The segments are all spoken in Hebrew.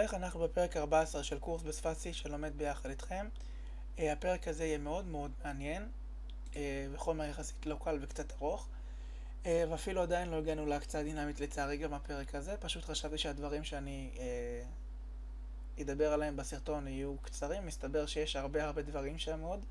הולך, אנחנו בפרק 14 של קורס בשפת C שלומד ביחד איתכם. הפרק הזה יהיה מאוד מאוד מעניין, וחומר יחסית לא קל וקצת ארוך, ואפילו עדיין לא הגענו להקצאה דינמית לצערי גם הפרק הזה. פשוט חשבתי שהדברים שאני אדבר עליהם בסרטון יהיו קצרים. מסתבר שיש הרבה דברים שם עוד,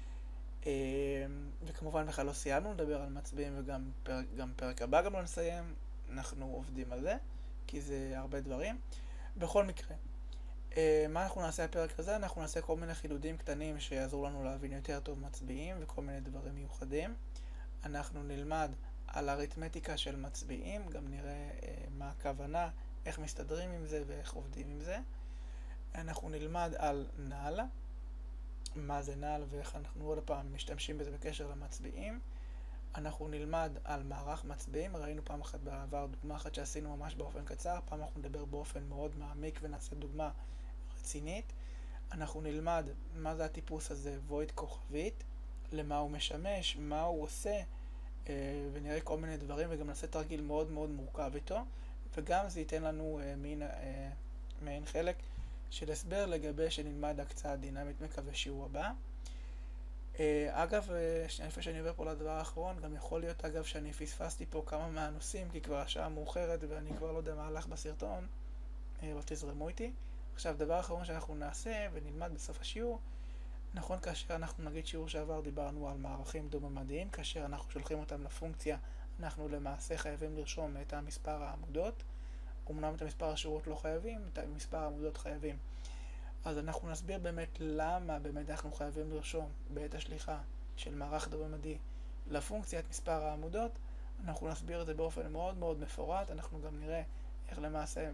וכמובן בכלל לא סיימנו לדבר על מצביעים, וגם פרק הבא גם לא נסיים. אנחנו עובדים על זה כי זה הרבה דברים. בכל מקרה, מה אנחנו נעשה בפרק הזה? אנחנו נעשה כל מיני חידודים קטנים שיעזרו לנו להבין יותר טוב מצביעים וכל מיני דברים מיוחדים. אנחנו נלמד על אריתמטיקה של מצביעים, גם נראה מה הכוונה, איך מסתדרים עם זה ואיך עובדים עם זה. אנחנו נלמד על נעל, מה זה נעל ואיך אנחנו עוד פעם משתמשים בזה בקשר למצביעים. אנחנו נלמד על מערך מצביעים. ראינו פעם אחת בעבר דוגמה אחת שעשינו ממש באופן קצר, פעם אנחנו נדבר באופן מאוד מעמיק ונעשה דוגמה רצינית. אנחנו נלמד מה זה הטיפוס הזה, וויד כוכבית, למה הוא משמש, מה הוא עושה, ונראה כל מיני דברים, וגם נעשה תרגיל מאוד מורכב איתו, וגם זה ייתן לנו מעין חלק של הסבר לגבי שנלמד הקצאה דינמית. מקווה שיעור הבא. אגב, לפני שאני עובר פה לדבר האחרון, גם יכול להיות אגב שאני פספסתי פה כמה מהנושאים, כי כבר השעה מאוחרת ואני כבר לא יודע מה הלך בסרטון, אבל תזרמו איתי. עכשיו, דבר האחרון שאנחנו נעשה ונלמד בסוף השיעור, נכון, כאשר אנחנו נגיד שיעור שעבר דיברנו על מערכים דו-ממדיים, כאשר אנחנו שולחים אותם לפונקציה, אנחנו למעשה חייבים לרשום את מספר העמודות. אמנם את מספר השורות לא חייבים, את מספר העמודות חייבים. אז אנחנו נסביר באמת למה באמת אנחנו חייבים לרשום בעת השליחה של מערך דו-ממדי לפונקציה את מספר העמודות. אנחנו נסביר את זה באופן מאוד מפורט. אנחנו גם נראה איך למעשה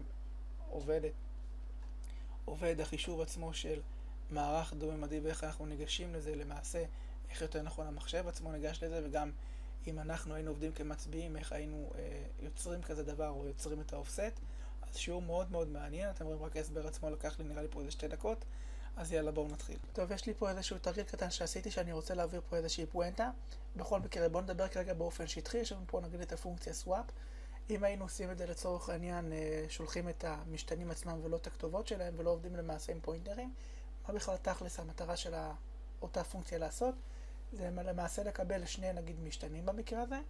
עובד החישוב עצמו של מערך דו-ממדי ואיך אנחנו ניגשים לזה למעשה, איך יותר נכון המחשב עצמו ניגש לזה, וגם אם אנחנו היינו עובדים כמצביעים, איך היינו יוצרים כזה דבר או יוצרים את האופסט. אז שיעור מאוד מעניין. אתם רואים רק ההסבר עצמו לקח לי נראה לי פה איזה 2 דקות. אז יאללה, בואו נתחיל. טוב, יש לי פה איזשהו תרגיל קטן שעשיתי שאני רוצה להעביר פה איזושהי פואנטה. בכל מקרה, בואו נדבר כרגע באופן שטחי. יש לנו פה נגיד את הפונקציה swap. אם היינו עושים את זה לצורך העניין, שולחים את המשתנים עצמם ולא את הכתובות שלהם, ולא עובדים למעשה עם פוינטרים, מה בכלל תכלס המטרה של אותה פונקציה לעשות? זה למעשה לקבל שני נגיד משתנים במקרה הזה,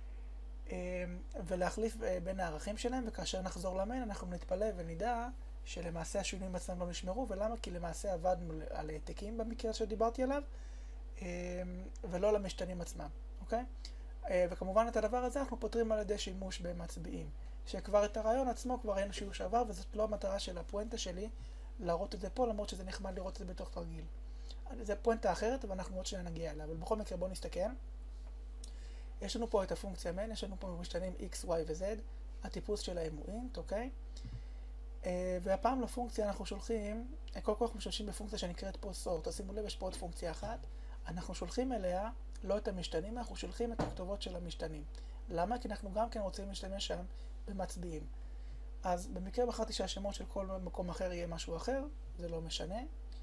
ולהחליף בין הערכים שלהם, וכאשר נחזור למיין אנחנו נתפלא ונדע שלמעשה השינויים עצמם לא נשמרו. ולמה? כי למעשה עבדנו על העתקים במקרה שדיברתי עליו, ולא למשתנים עצמם, אוקיי? וכמובן את הדבר הזה אנחנו פותרים על ידי שימוש במצביעים, שכבר את הרעיון עצמו כבר ראינו שיעור שעבר, וזאת לא המטרה של הפואנטה שלי להראות את זה פה, למרות שזה נחמד לראות את זה בתוך תרגיל. זה פואנטה אחרת ואנחנו עוד שניה נגיע אליה, אבל בכל מקרה בואו נסתכל. יש לנו פה את הפונקציה main, יש לנו פה משתנים x, y ו-z, הטיפוס שלהם הוא int, אוקיי? והפעם לפונקציה אנחנו שולחים, כל כך אנחנו משתמשים בפונקציה שנקראת פה sort. תשימו לב, יש פה עוד פונקציה אחת, אנחנו שולחים אליה לא את המשתנים, אנחנו שולחים את הכתובות של המשתנים. למה? כי אנחנו גם כן רוצים להשתמש שם במצביעים. אז במקרה בחרתי שהשמות של כל מקום אחר יהיה משהו אחר, זה לא משנה.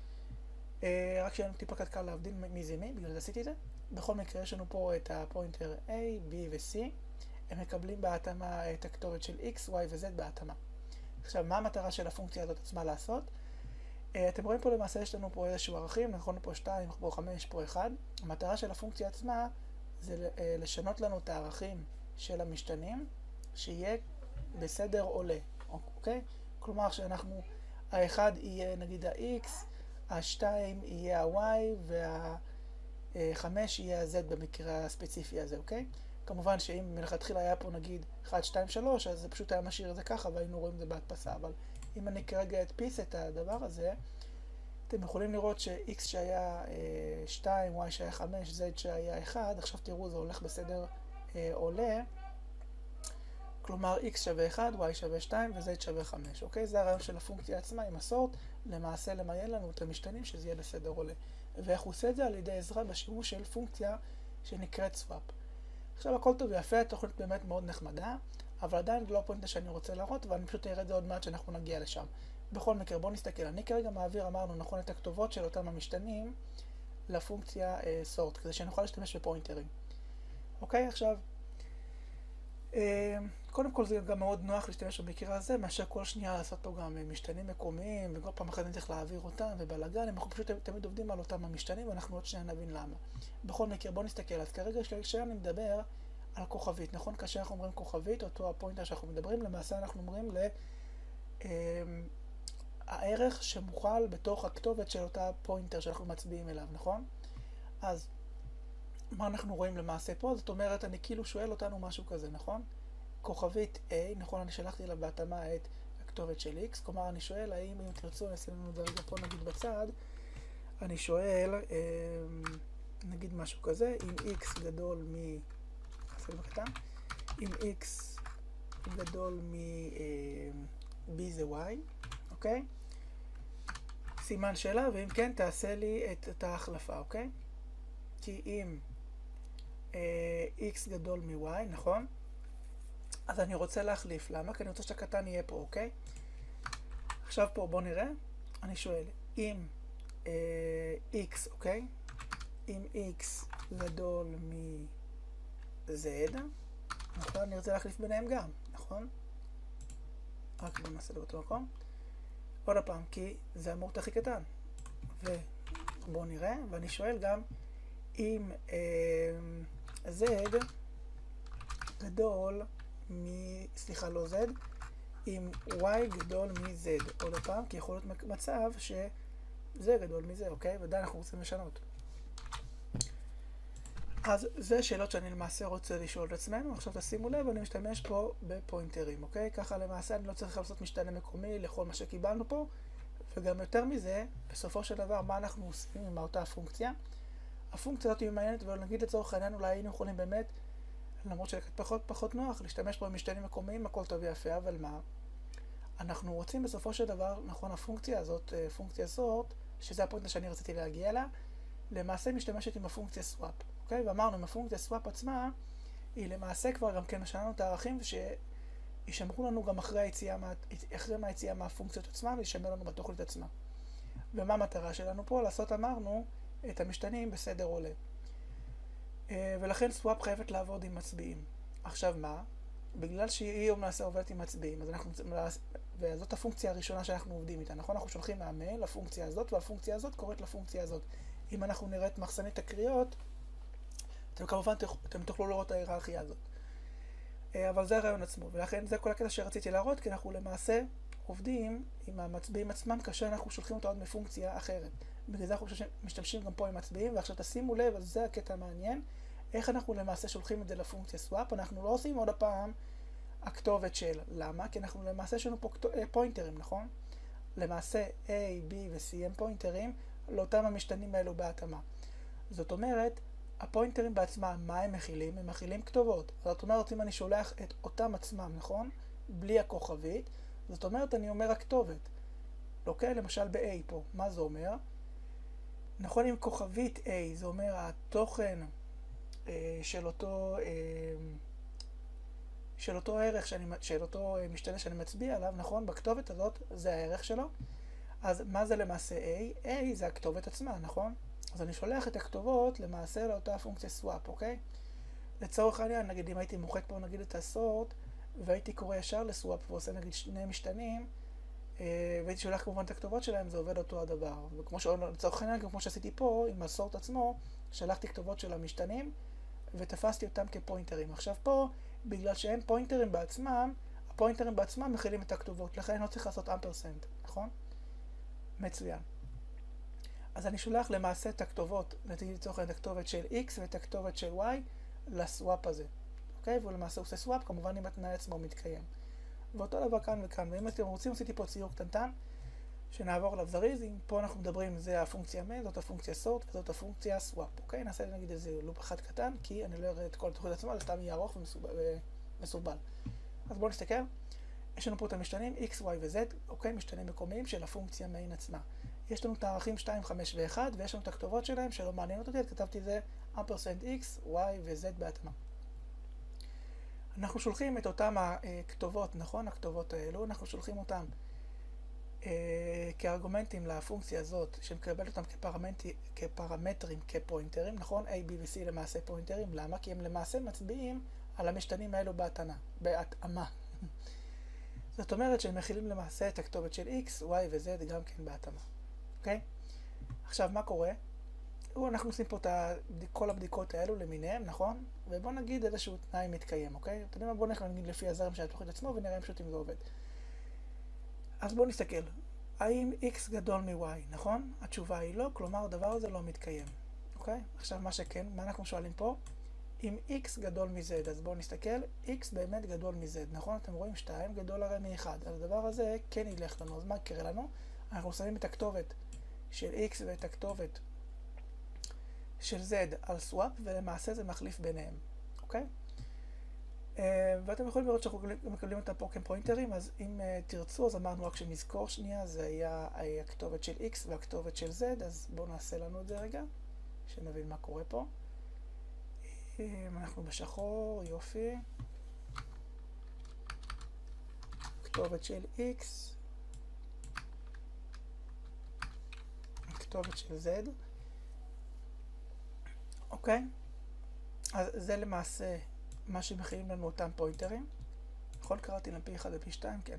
רק שיהיה לנו טיפה קל להבדיל מי זה מי, בגלל זה עשיתי את זה. בכל מקרה יש לנו פה את הפוינטר A, B ו-C, הם מקבלים בהתאמה את הכתובת של X, Y ו-Z בהתאמה. עכשיו, מה המטרה של הפונקציה הזאת עצמה לעשות? אתם רואים פה למעשה יש לנו פה איזשהו ערכים, נכון פה 2, פה 5, פה 1. המטרה של הפונקציה עצמה זה לשנות לנו את הערכים של המשתנים, שיהיה בסדר עולה, אוקיי? כלומר שאנחנו, ה-1 יהיה נגיד ה-X, ה-2 יהיה ה-Y וה-5 יהיה ה-Z במקרה הספציפי הזה, אוקיי? כמובן שאם מלכתחילה היה פה נגיד 1, 2, 3, אז זה פשוט היה משאיר את זה ככה והיינו רואים את זה בהדפסה. אבל אם אני כרגע אדפיס את הדבר הזה, אתם יכולים לראות ש-X שהיה 2, Y שהיה 5, Z שהיה 1, עכשיו תראו זה הולך בסדר עולה, כלומר X שווה 1, Y שווה 2 ו-Z שווה 5, אוקיי? זה הרעיון של הפונקציה עצמה עם הסורט, למעשה למיין לנו את המשתנים שזה יהיה בסדר עולה. ואיך הוא עושה את זה? על ידי עזרה בשימוש של פונקציה שנקראת swap. עכשיו הכל טוב ויפה, התוכנית באמת מאוד נחמדה, אבל עדיין לא הפואנטה שאני רוצה להראות, ואני פשוט אראה את זה עוד מעט שאנחנו נגיע לשם. בכל מקרה, בואו נסתכל. אני כרגע מעביר, אמרנו, נכון, את הכתובות של אותם המשתנים לפונקציה sort, כדי שנוכל להשתמש בפוינטרים. אוקיי, עכשיו, קודם כל זה גם מאוד נוח להשתמש במקרה הזה, מאשר כל שנייה לעשות פה גם משתנים מקומיים, וכל פעם אחת אני צריך להעביר אותם, ובלגן, אנחנו פשוט תמיד עובדים על אותם המשתנים, ואנחנו עוד שנייה נבין למה. בכל מקרה, בואו נסתכל. אז כרגע כשאני מדבר על כוכבית, נכון? כאשר אנחנו אומרים כוכבית, אותו הפוינטר שאנחנו מדברים, למעשה אנחנו אומרים הערך שמוכל בתוך הכתובת של אותה פוינטר שאנחנו מצביעים אליו, נכון? אז מה אנחנו רואים למעשה פה? זאת אומרת, אני כאילו שואל אותנו משהו כזה, נכון? כוכבית A, נכון, אני שלחתי אליו בהתאמה את הכתובת של X, כלומר אני שואל האם אם תרצו, נשים לנו את זה רגע פה נגיד בצד, אני שואל, נגיד משהו כזה, אם X גדול אם X גדול B זה Y, אוקיי? סימן שאלה, ואם כן תעשה לי את אותה החלפה, אוקיי? כי אם X גדול מ-Y, נכון? אז אני רוצה להחליף. למה? כי אני רוצה שהקטן יהיה פה, אוקיי? עכשיו פה בוא נראה. אני שואל, אם X, אוקיי? אם X גדול מ-Z, נכון? אני רוצה להחליף ביניהם גם, נכון? רק בוא נעשה באותו מקום. עוד הפעם, כי זה אמור להיות הכי קטן. ובוא נראה, ואני שואל גם, אם Z גדול סליחה, לא Z, אם Y גדול מ-Z. עוד פעם, כי יכול להיות מצב שזה גדול מזה, אוקיי? ודאי אנחנו רוצים לשנות. אז זה שאלות שאני למעשה רוצה לשאול את עצמנו. עכשיו תשימו לב, אני משתמש פה בפוינטרים, אוקיי? ככה למעשה אני לא צריך לעשות משתנה מקומי לכל מה שקיבלנו פה, וגם יותר מזה, בסופו של דבר, מה אנחנו עושים עם אותה הפונקציה? הפונקציה הזאת היא מעניינת, ונגיד לצורך העניין אולי היינו יכולים באמת, למרות שפחות נוח, להשתמש פה במשתנים מקומיים, הכל טוב ויפה, אבל מה? אנחנו רוצים בסופו של דבר, נכון, הפונקציה הזאת, פונקציה סורט, שזה הפונקציה שאני רציתי להגיע אליה, למעשה משתמשת עם הפונקציה סוואפ, אוקיי? ואמרנו, עם הפונקציה סוואפ עצמה, היא למעשה כבר גם כן משנה לנו את הערכים, שישמרו לנו גם אחרי היציאה מהפונקציות עצמה, וישמר לנו בתוכנית עצמה. ומה המטרה שלנו פה? לעשות, אמרנו, את המשתנים בסדר עולה. ולכן סוואפ חייבת לעבוד עם מצביעים. עכשיו מה? בגלל שהיא למעשה עובדת עם מצביעים, וזאת הפונקציה הראשונה שאנחנו עובדים איתה, נכון? אנחנו שולחים מהמייל לפונקציה הזאת, והפונקציה הזאת קוראת לפונקציה הזאת. אם אנחנו נראה את מחסנית הקריאות, אתם תוכלו לראות את ההיררכיה הזאת. אבל זה הרעיון עצמו, ולכן זה כל הקטע שרציתי להראות, כי אנחנו למעשה עובדים עם המצביעים עצמם כאשר אנחנו שולחים אותה עוד מפונקציה אחרת. בגלל זה אנחנו משתמשים גם פה עם מצביעים, ועכשיו תשימו לב, אז זה הקטע המעניין, איך אנחנו למעשה שולחים את זה לפונקציה סוואפ. אנחנו לא עושים עוד הפעם הכתובת של. למה? כי אנחנו למעשה יש לנו פה פוינטרים, נכון? למעשה A, B ו-C הם פוינטרים לאותם המשתנים האלו בהתאמה. זאת אומרת, הפוינטרים בעצמם, מה הם מכילים? הם מכילים כתובות. זאת אומרת, אם אני שולח את אותם עצמם, נכון? בלי הכוכבית, זאת אומרת, אני אומר הכתובת. אוקיי? למשל ב-A פה. מה זה אומר? נכון, עם כוכבית A, זה אומר התוכן של אותו ערך, של אותו משתנה שאני מצביע עליו, נכון? בכתובת הזאת זה הערך שלו. אז מה זה למעשה A? A זה הכתובת עצמה, נכון? אז אני שולח את הכתובות למעשה לאותה פונקציה swap, אוקיי? לצורך העניין, נגיד אם הייתי מוחק פה נגיד את הסורט, והייתי קורא ישר לסוואפ ועושה נגיד שני משתנים, והייתי שולח כמובן את הכתובות שלהם, זה עובד אותו הדבר. וכמו לצורך העניין, כמו שעשיתי פה, עם הסורט עצמו, שלחתי כתובות של המשתנים, ותפסתי אותם כפוינטרים. עכשיו פה, בגלל שאין פוינטרים בעצמם, הפוינטרים בעצמם מכילים את הכתובות, לכן אני לא צריך לעשות אמפרסנט, נכון? מצוין. אז אני שולח למעשה את הכתובות, לצורך העניין את הכתובת של X ואת הכתובת של Y לסוואפ הזה. אוקיי? והוא למעשה עושה סוואפ, כמובן אם התנאי עצמו מתקיים. ואותו דבר כאן וכאן. ואם אתם רוצים, עשיתי פה ציור קטנטן, שנעבור עליו זריז. אם פה אנחנו מדברים, זה הפונקציה main, זאת הפונקציה sort, וזאת הפונקציה swap. אוקיי? נעשה נגיד איזה לופ אחד קטן, כי אני לא אראה את כל התוכנית עצמה, זה סתם יהיה ארוך ומסורבל. אז בואו נסתכל. יש לנו פה את המשתנים x, y ו-z, אוקיי? משתנים מקומיים של הפונקציה main עצמה. יש לנו את הערכים 2, 5 ו-1, ויש לנו את הכתובות שלהם שלא מעניינות אותי, כתבתי זה אמפרסנט x, y ו-z בהתאמה. אנחנו שולחים את אותם הכתובות, נכון? הכתובות האלו, אנחנו שולחים אותם כארגומנטים לפונקציה הזאת, שמקבלת אותם כפרמטרים, כפוינטרים, נכון? A, B ו-C למעשה פוינטרים. למה? כי הם למעשה מצביעים על המשתנים האלו בהתאמה. זאת אומרת שהם מכילים למעשה את הכתובת של x, y ו-z גם כן בהתאמה. אוקיי? עכשיו, מה קורה? אנחנו עושים פה את כל הבדיקות האלו למיניהם, נכון? ובואו נגיד איזשהו תנאי מתקיים, אוקיי? אתם יודעים מה? בואו נגיד לפי הזרם של התוכנית עצמו ונראה פשוט אם זה עובד. אז בואו נסתכל. האם x גדול מ-y, נכון? התשובה היא לא, כלומר הדבר הזה לא מתקיים. אוקיי? עכשיו מה שכן, מה אנחנו שואלים פה? אם x גדול מ-z, אז בואו נסתכל, x באמת גדול מ-z, נכון? אתם רואים 2 גדול הרי מ-1. אז הדבר הזה כן ילך לנו, אז מה יקרה לנו? אנחנו שמים את הכתובת של x ואת הכתובת של z על swap, ולמעשה זה מחליף ביניהם, אוקיי? ואתם יכולים לראות שאנחנו מקבלים אותם פה כפוינטרים, אז אם תרצו, אז אמרנו רק שנזכור שנייה, זה היה הכתובת של x והכתובת של z, אז בואו נעשה לנו את זה רגע, שנבין מה קורה פה. אנחנו בשחור, יופי. כתובת של x, כתובת של z. אוקיי? אז זה למעשה מה שמכילים לנו אותם פוינטרים. נכון? קראתי להם P1 ו-P2, כן.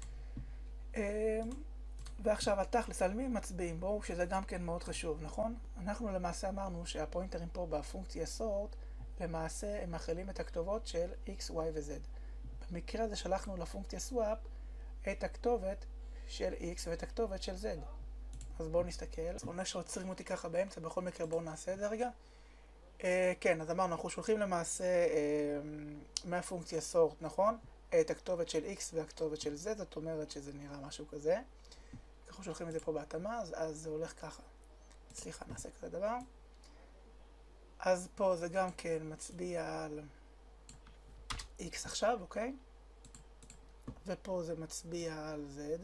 ועכשיו התכלס, על מי מצביעים בו, שזה גם כן מאוד חשוב, נכון? אנחנו למעשה אמרנו שהפוינטרים פה בפונקציה sort, למעשה הם מכילים את הכתובות של x, y ו-z. במקרה הזה שלחנו לפונקציה swap את הכתובת של x ואת הכתובת של z. אז בואו נסתכל. עונה שעוצרים אותי ככה באמצע, בכל מקרה בואו נעשה את זה רגע. כן, אז אמרנו, אנחנו שולחים למעשה מהפונקציה sort, נכון? את הכתובת של x והכתובת של z, זאת אומרת שזה נראה משהו כזה. אנחנו שולחים את זה פה בהתאמה, אז זה הולך ככה. סליחה, נעשה כזה דבר. אז פה זה גם כן מצביע על x עכשיו, אוקיי? ופה זה מצביע על z.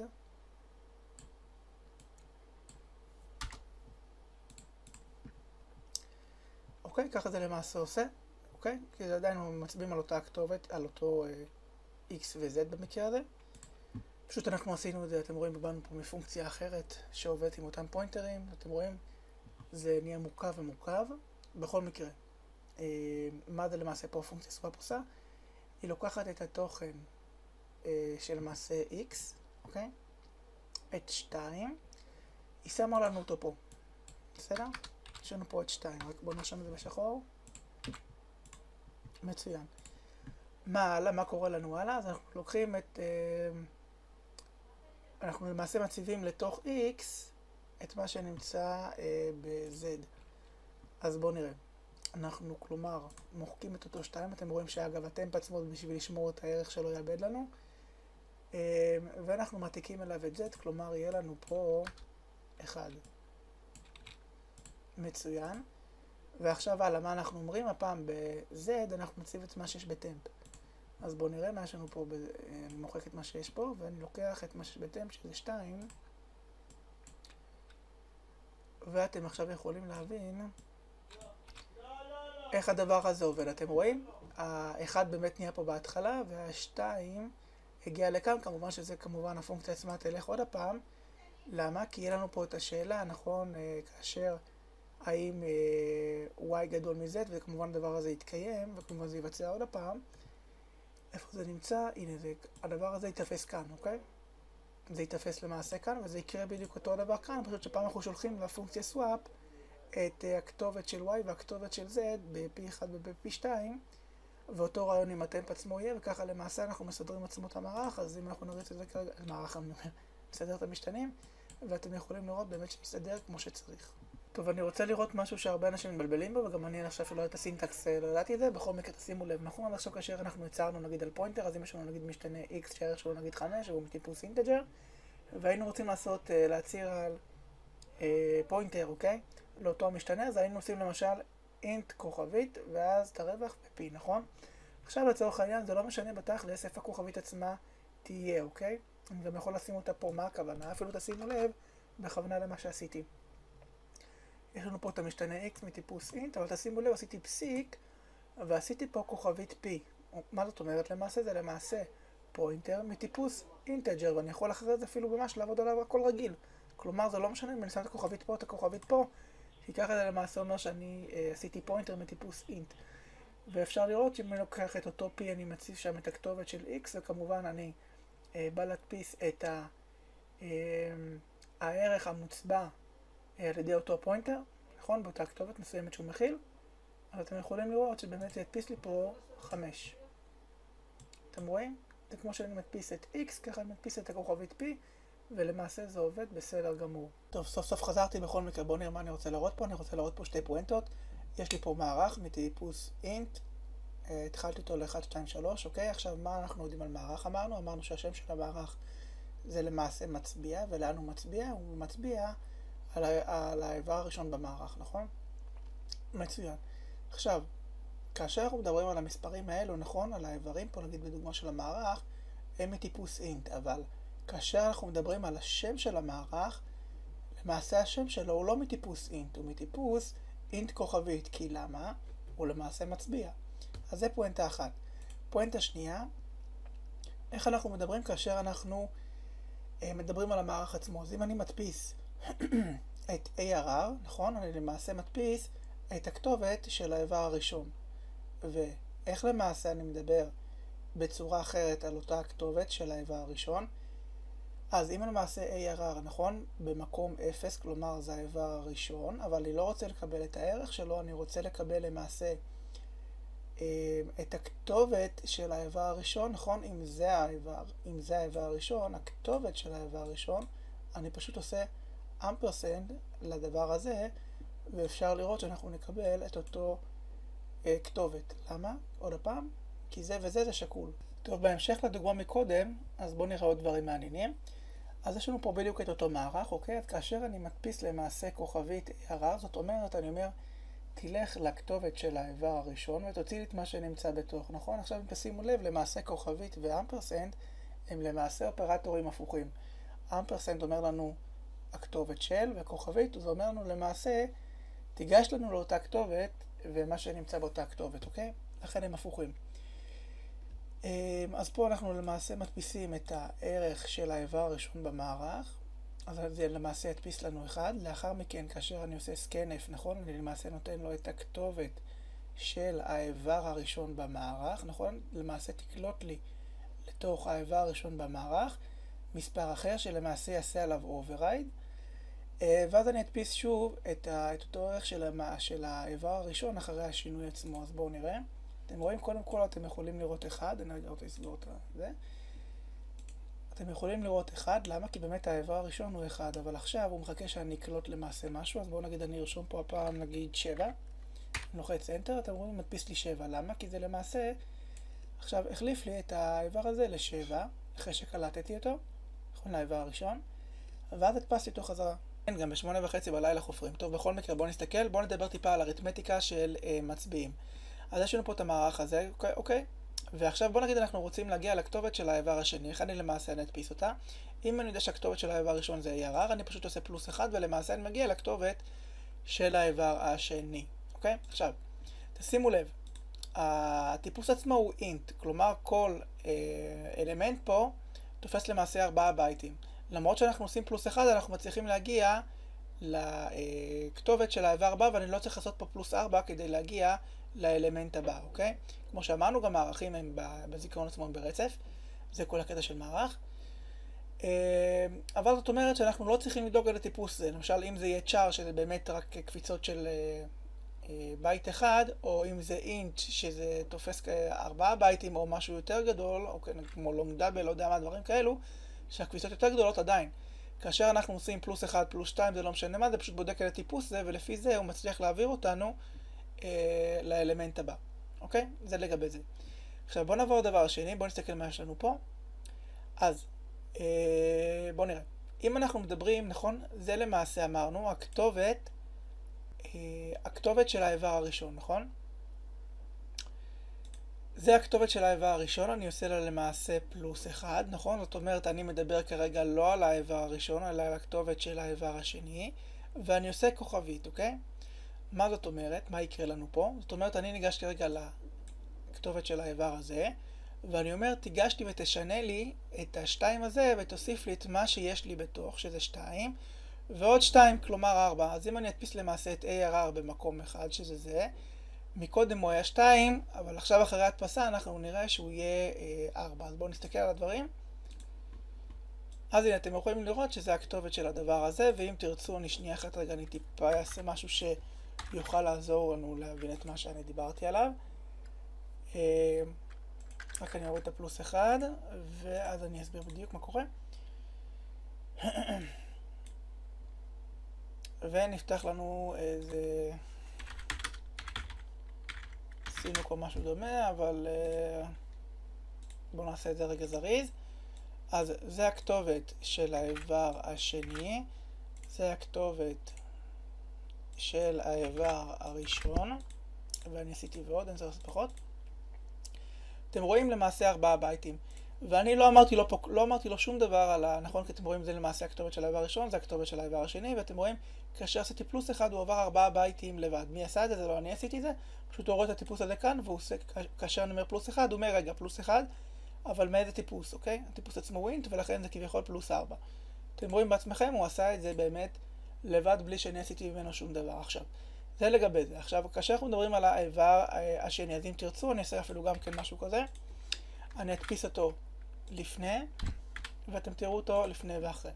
אוקיי, ככה זה למעשה עושה, אוקיי? כי זה עדיין מצביעים על אותה הכתובת, על אותו x ו-z במקרה הזה. פשוט אנחנו עשינו את זה, אתם רואים, באנו פה מפונקציה אחרת שעובדת עם אותם פוינטרים, אתם רואים, זה נהיה מורכב ומורכב. בכל מקרה, מה זה למעשה פה פונקציה swap עושה? היא לוקחת את התוכן של למעשה x, אוקיי? את 2, היא שמה לנו אותו פה, בסדר? יש לנו פה את 2, רק בואו נרשום את זה בשחור. מצוין. מה קורה לנו הלאה? אז אנחנו לוקחים את... אנחנו למעשה מציבים לתוך x את מה שנמצא ב-z. אז בואו נראה. אנחנו כלומר מוחקים את אותו 2, אתם רואים שאגב הטמפ עצמו בשביל לשמור את הערך שלו יאבד לנו. ואנחנו מעתיקים אליו את z, כלומר יהיה לנו פה 1. מצוין. ועכשיו הלאה, מה אנחנו אומרים? הפעם ב-z אנחנו נציב את מה שיש בטמפ. אז בואו נראה מה יש לנו פה, אני מוחק את מה שיש פה, ואני לוקח את מה שיש בטמפ, שזה 2. ואתם עכשיו יכולים להבין איך הדבר הזה עובד. אתם רואים? האחד באמת נהיה פה בהתחלה, והשתיים הגיע לכאן. כמובן שזה כמובן הפונקציה עצמה תלך עוד הפעם. למה? כי יהיה לנו פה את השאלה, נכון, כאשר האם y גדול מ-z, וכמובן הדבר הזה יתקיים, וכמובן זה יבצע עוד הפעם. איפה זה נמצא? הנה, הדבר הזה יתפס כאן, אוקיי? זה יתפס למעשה כאן, וזה יקרה בדיוק אותו הדבר כאן, פשוט שפעם אנחנו שולחים לפונקציה swap את הכתובת של y והכתובת של z ב-P1 וב-P2, ואותו רעיון עם הטמפ עצמו יהיה, וככה למעשה אנחנו מסדרים עצמו את המערך. אז אם אנחנו נריץ את זה כרגע, מערך מסדר את המשתנים, ואתם יכולים לראות באמת שמסתדר כמו שצריך. טוב, אני רוצה לראות משהו שהרבה אנשים מתבלבלים בו, וגם אני עכשיו שלא את הסינטקס לא ידעתי את זה. בכל מקרה תשימו לב, נכון? עד עכשיו כאשר אנחנו יצרנו נגיד על פוינטר, אז אם יש לנו נגיד משתנה x שהערך שלו נגיד 5, הוא מטיפוס אינטג'ר, והיינו רוצים להצהיר על פוינטר, אוקיי? לאותו המשתנה, אז היינו עושים למשל int כוכבית, ואז את הרווח ב-p, נכון? עכשיו לצורך העניין זה לא משנה בתכלס איפה הכוכבית עצמה תהיה, אוקיי? אני גם יכול לשים אותה פה, מה הכוונה? אפילו תשימו לב בכוונה למה שעשיתי. יש לנו פה את המשתנה x מטיפוס int, אבל תשימו לב, עשיתי פסיק, ועשיתי פה כוכבית p. מה זאת אומרת? למעשה זה למעשה פוינטר מטיפוס אינטג'ר, ואני יכול אחרי זה אפילו ממש לעבוד עליו הכל רגיל. כלומר, זה לא משנה אם אני שם את הכוכבית פה, את הכוכבית פה, כי ככה זה למעשה אומר שאני עשיתי פוינטר מטיפוס int. ואפשר לראות שאם אני לוקח את אותו P אני מציב שם את הכתובת של X, וכמובן אני בא להדפיס את הערך המוצבע על ידי אותו פוינטר, נכון? באותה כתובת מסוימת שהוא מכיל. אז אתם יכולים לראות שבאמת זה ידפיס לי פה 5. אתם רואים? זה כמו שאני מדפיס את X, ככה אני מדפיס את הכוכבית P, ולמעשה זה עובד בסדר גמור. טוב, סוף סוף חזרתי בכל מקרה. בואו נראה מה אני רוצה להראות פה. אני רוצה להראות פה שתי פואנטות. יש לי פה מערך מטיפוס int. התחלתי אותו ל-1, 2, 3, אוקיי? עכשיו, מה אנחנו יודעים על מערך? אמרנו שהשם של המערך זה למעשה מצביע, ולאן הוא מצביע? הוא מצביע על האיבר הראשון במערך, נכון? מצוין. עכשיו, כאשר אנחנו מדברים על המספרים האלו, נכון? על האיברים פה, נגיד בדוגמה של המערך, הם מטיפוס int, אבל כאשר אנחנו מדברים על השם של המערך, למעשה השם שלו הוא לא מטיפוס int, הוא מטיפוס int כוכבית. כי למה? הוא למעשה מצביע. אז זה פואנטה אחת. פואנטה שנייה, איך אנחנו מדברים כאשר אנחנו מדברים על המערך עצמו. אז אם אני מדפיס את ARR, נכון? אני למעשה מדפיס את הכתובת של האיבר הראשון. ואיך למעשה אני מדבר בצורה אחרת על אותה הכתובת של האיבר הראשון? אז אם למעשה ARR, נכון? במקום 0, כלומר זה האיבר הראשון, אבל אני לא רוצה לקבל את הערך שלו, אני רוצה לקבל למעשה את הכתובת של האיבר הראשון, נכון? אם זה האיבר הראשון, הכתובת של האיבר הראשון, אני פשוט עושה אמפרסנד לדבר הזה, ואפשר לראות שאנחנו נקבל את אותו כתובת. למה? עוד הפעם? כי זה וזה זה שקול. טוב, בהמשך לדוגמה מקודם, אז בואו נראה עוד דברים מעניינים. אז יש לנו פה בדיוק את אותו מערך, אוקיי? אז כאשר אני מדפיס למעשה כוכבית ARR, זאת אומרת, אני אומר, תלך לכתובת של האיבר הראשון ותוציא לי את מה שנמצא בתוך, נכון? עכשיו אם תשימו לב, למעשה כוכבית ואמפרסנד הם למעשה אופרטורים הפוכים. אמפרסנד אומר לנו הכתובת של, וכוכבית זה אומר לנו למעשה, תיגש לנו לאותה כתובת ומה שנמצא באותה כתובת, אוקיי? לכן הם הפוכים. אז פה אנחנו למעשה מדפיסים את הערך של האיבר הראשון במערך, אז זה למעשה ידפיס לנו 1. לאחר מכן, כאשר אני עושה scanf, נכון? אני למעשה נותן לו את הכתובת של האיבר הראשון במערך, נכון? למעשה תקלוט לי לתוך האיבר הראשון במערך מספר אחר שלמעשה יעשה עליו override, ואז אני אדפיס שוב את אותו ערך של האיבר הראשון אחרי השינוי עצמו. אז בואו נראה. אתם רואים, קודם כל אתם יכולים לראות 1, אני רגע רוצה לסגור את זה. אתם יכולים לראות 1, למה? כי באמת האיבר הראשון הוא 1, אבל עכשיו הוא מחכה שאני אקלוט למעשה משהו, אז בואו נגיד אני ארשום פה הפעם נגיד 7, אני לוחץ Enter, אתם רואים מדפיס לי 7, למה? כי זה למעשה עכשיו החליף לי את האיבר הזה ל7, אחרי שקלטתי אותו, נכון, לאיבר הראשון, ואז הדפסתי אותו חזרה. כן, גם ב8:30 בלילה חופרים. טוב, בכל מקרה בואו נסתכל, בואו נדבר טיפה על אריתמטיקה של מצביעים. אז יש לנו פה את המערך הזה, אוקיי? ועכשיו בוא נגיד אנחנו רוצים להגיע לכתובת של האיבר השני, איך אני למעשה נדפיס אותה. אם אני יודע שהכתובת של האיבר הראשון זה ARR, אני פשוט עושה +1 ולמעשה אני מגיע לכתובת של האיבר השני, אוקיי? עכשיו, תשימו לב, הטיפוס עצמו הוא int, כלומר כל אלמנט פה תופס למעשה 4 בייטים. למרות שאנחנו עושים +1 אנחנו מצליחים להגיע לכתובת של האיבר הבא, ואני לא צריך לעשות פה +4 כדי להגיע לאלמנט הבא, אוקיי? כמו שאמרנו, גם מערכים הם בזיכרון עצמו ברצף, זה כל הקטע של מערך. אבל זאת אומרת שאנחנו לא צריכים לדאוג על הטיפוס זה. למשל, אם זה יהיה char, שזה באמת רק קפיצות של בייט אחד, או אם זה int, שזה תופס 4 בייטים או משהו יותר גדול, או כמו long double, לא יודע מה, דברים כאלו, שהקפיצות יותר גדולות עדיין. כאשר אנחנו עושים +1, +2, זה לא משנה מה, זה פשוט בודק על הטיפוס זה, ולפי זה הוא מצליח להעביר אותנו לאלמנט הבא. אוקיי? זה לגבי זה. עכשיו בואו נעבור לדבר שני, בואו נסתכל מה יש לנו פה. אז בואו נראה. אם אנחנו מדברים, נכון, זה למעשה אמרנו, הכתובת של האיבר הראשון, נכון? זה הכתובת של האיבר הראשון, אני עושה לה למעשה +1, נכון? זאת אומרת, אני מדבר כרגע לא על האיבר הראשון, אלא על הכתובת של האיבר השני, ואני עושה כוכבית, אוקיי? מה זאת אומרת? מה יקרה לנו פה? זאת אומרת, אני ניגש כרגע לכתובת של האיבר הזה, ואני אומר, תיגשתי ותשנה לי את ה2 הזה, ותוסיף לי את מה שיש לי בתוך, שזה 2, ועוד 2, כלומר 4. אז אם אני אדפיס למעשה את ARR במקום אחד, שזה זה, מקודם הוא היה 2, אבל עכשיו אחרי ההדפסה אנחנו נראה שהוא יהיה 4. אז בואו נסתכל על הדברים. אז הנה אתם יכולים לראות שזה הכתובת של הדבר הזה, ואם תרצו אני שנייה אחת רגע אני טיפה אעשה משהו שיוכל לעזור לנו להבין את מה שאני דיברתי עליו. רק אני אוריד את הפלוס 1, ואז אני אסביר בדיוק מה קורה. ונפתח לנו איזה... עשינו פה משהו דומה, אבל בואו נעשה את זה רגע זריז. אז זה הכתובת של האיבר השני, זה הכתובת של האיבר הראשון, ואני עשיתי ועוד, אני צריך לעשות פחות. אתם רואים למעשה 4 בייטים, ואני לא אמרתי לו שום דבר על נכון, כי אתם רואים זה למעשה הכתובת של האיבר הראשון, זה הכתובת של האיבר השני, ואתם רואים כאשר עשיתי פלוס 1 הוא עבר 4 בייטים לבד. מי עשה את זה? זה לא אני עשיתי את זה, פשוט הוא רואה את הטיפוס הזה כאן, והוא עושה, כאשר אני אומר פלוס 1, הוא אומר רגע פלוס 1, אבל מאיזה טיפוס, אוקיי? הטיפוס עצמו ווינט, ולכן זה כביכול פלוס 4. אתם רואים בעצמכם, הוא עשה את זה באמת לבד, בלי שאני עשיתי ממנו שום דבר. עכשיו, זה לגבי זה. עכשיו, כאשר אנחנו מדברים על האיבר השני, אז אם תרצו, אני אעשה אפילו גם כן משהו כזה. אני אדפיס אותו לפני, ואתם תראו אותו לפני ואחרי.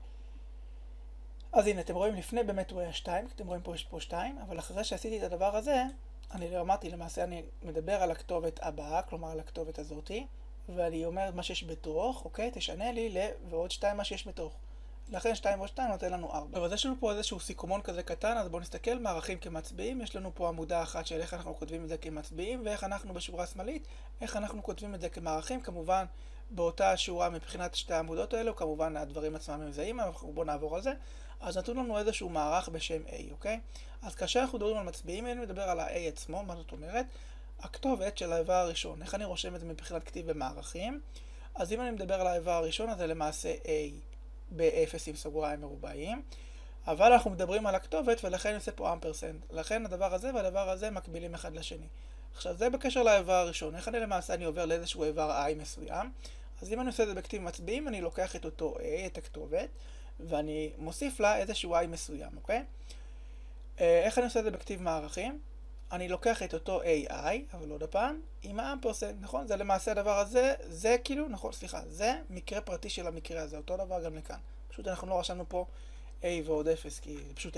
אז הנה, אתם רואים לפני באמת הוא היה 2, אתם רואים פה יש פה 2, אבל אחרי שעשיתי את הדבר הזה, אני אמרתי, למעשה אני מדבר על הכתובת הבאה, כלומר על הכתובת הזאתי, ואני אומר מה שיש בתוך, אוקיי? תשנה לי ועוד 2 מה שיש בתוך. לכן 2 ועוד 2 נותן לנו 4. אבל אז יש לנו פה איזשהו סיכומון כזה קטן, אז בואו נסתכל, מערכים כמצביעים. יש לנו פה עמודה אחת של איך אנחנו כותבים את זה כמצביעים, ואיך אנחנו בשורה שמאלית, איך אנחנו כותבים את זה כמערכים. כמובן, באותה שורה מבחינת שתי העמודות האלו, כמובן הדברים עצמם מזהים, אבל בואו נעבור על זה. אז נתנו לנו איזשהו מערך בשם A, אוקיי? אז כאשר אנחנו מדברים על מצביעים, אני מדבר על ה-A עצמו, מה זאת אומרת? הכתובת של האיבר הראשון. איך אני רושם את זה מבחינת כתיב במערכים? אז אם אני מדבר על האיבר הראשון, אז זה למעשה A ב-0 עם סוגריים מרובעים. אבל אנחנו מדברים על הכתובת, ולכן אני עושה פה אמפרסנד. לכן הדבר הזה והדבר הזה מקבילים אחד לשני. עכשיו זה בקשר לאיבר הראשון. איך אני עובר לאיזשהו איבר I מסוים? אז אם אני עושה את זה בכתיב מצביעים, אני לוקח את אותו A, את הכתובת, ואני מוסיף לה איזשהו I מסוים, אוקיי? איך אני עושה את זה בכתיב מערכים? אני לוקח את אותו AI, אבל עוד הפעם, עם האמפרסנד, נכון? זה למעשה הדבר הזה, זה כאילו, נכון, סליחה, זה מקרה פרטי של המקרה הזה, אותו דבר גם לכאן. פשוט אנחנו לא רשמנו פה A ועוד 0, כי זה פשוט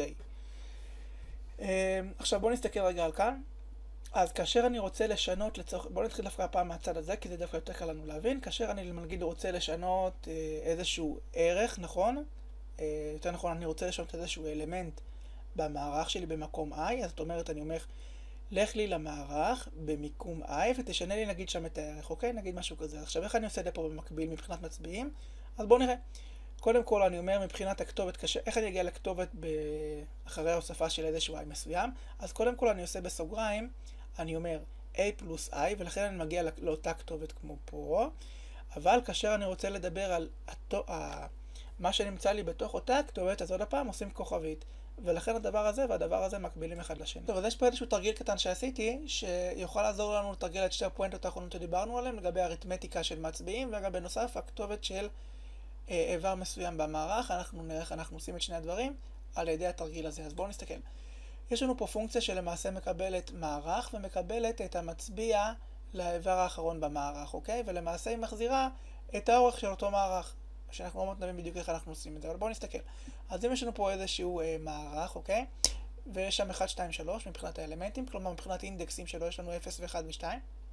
A. עכשיו בואו נסתכל רגע על כאן. אז כאשר אני רוצה לשנות לצורך, בואו נתחיל דווקא הפעם מהצד הזה, כי זה דווקא יותר קל לנו להבין. כאשר אני נגיד רוצה לשנות איזשהו ערך, נכון? יותר נכון, אני רוצה לשנות איזשהו אלמנט במערך שלי במקום I, אז זאת אומרת, אני אומר, לך לי למערך במיקום I ותשנה לי נגיד שם את הערך, אוקיי? נגיד משהו כזה. עכשיו איך אני עושה את זה פה במקביל מבחינת מצביעים? אז בואו נראה. קודם כל אני אומר מבחינת הכתובת, איך אני אגיע לכתובת אחרי ההוספה של איזשהו I מסוים? אז קודם כל אני עושה בסוגריים, אני אומר A פלוס I, ולכן אני מגיע לאותה כתובת כמו פה. אבל כאשר אני רוצה לדבר על מה שנמצא לי בתוך אותה כתובת, אז עוד הפעם עושים כוכבית. ולכן הדבר הזה והדבר הזה מקבילים אחד לשני. טוב, אז יש פה איזשהו תרגיל קטן שעשיתי, שיוכל לעזור לנו לתרגל את שתי הפואנטות האחרונות שדיברנו עליהם, לגבי אריתמטיקה של מצביעים, וגם בנוסף הכתובת של איבר מסוים במערך. אנחנו נראה איך אנחנו עושים את שני הדברים על ידי התרגיל הזה. אז בואו נסתכל. יש לנו פה פונקציה שלמעשה מקבלת מערך, ומקבלת את המצביע לאיבר האחרון במערך, אוקיי? ולמעשה היא מחזירה את האורך של אותו מערך. שאנחנו לא נבין בדיוק איך אנחנו עושים את זה, אבל בואו נסתכל. אז אם יש לנו פה איזשהו מערך, אוקיי? ויש שם 1, 2, 3 מבחינת האלמנטים, כלומר מבחינת אינדקסים שלו יש לנו 0 ו-1 ו-2.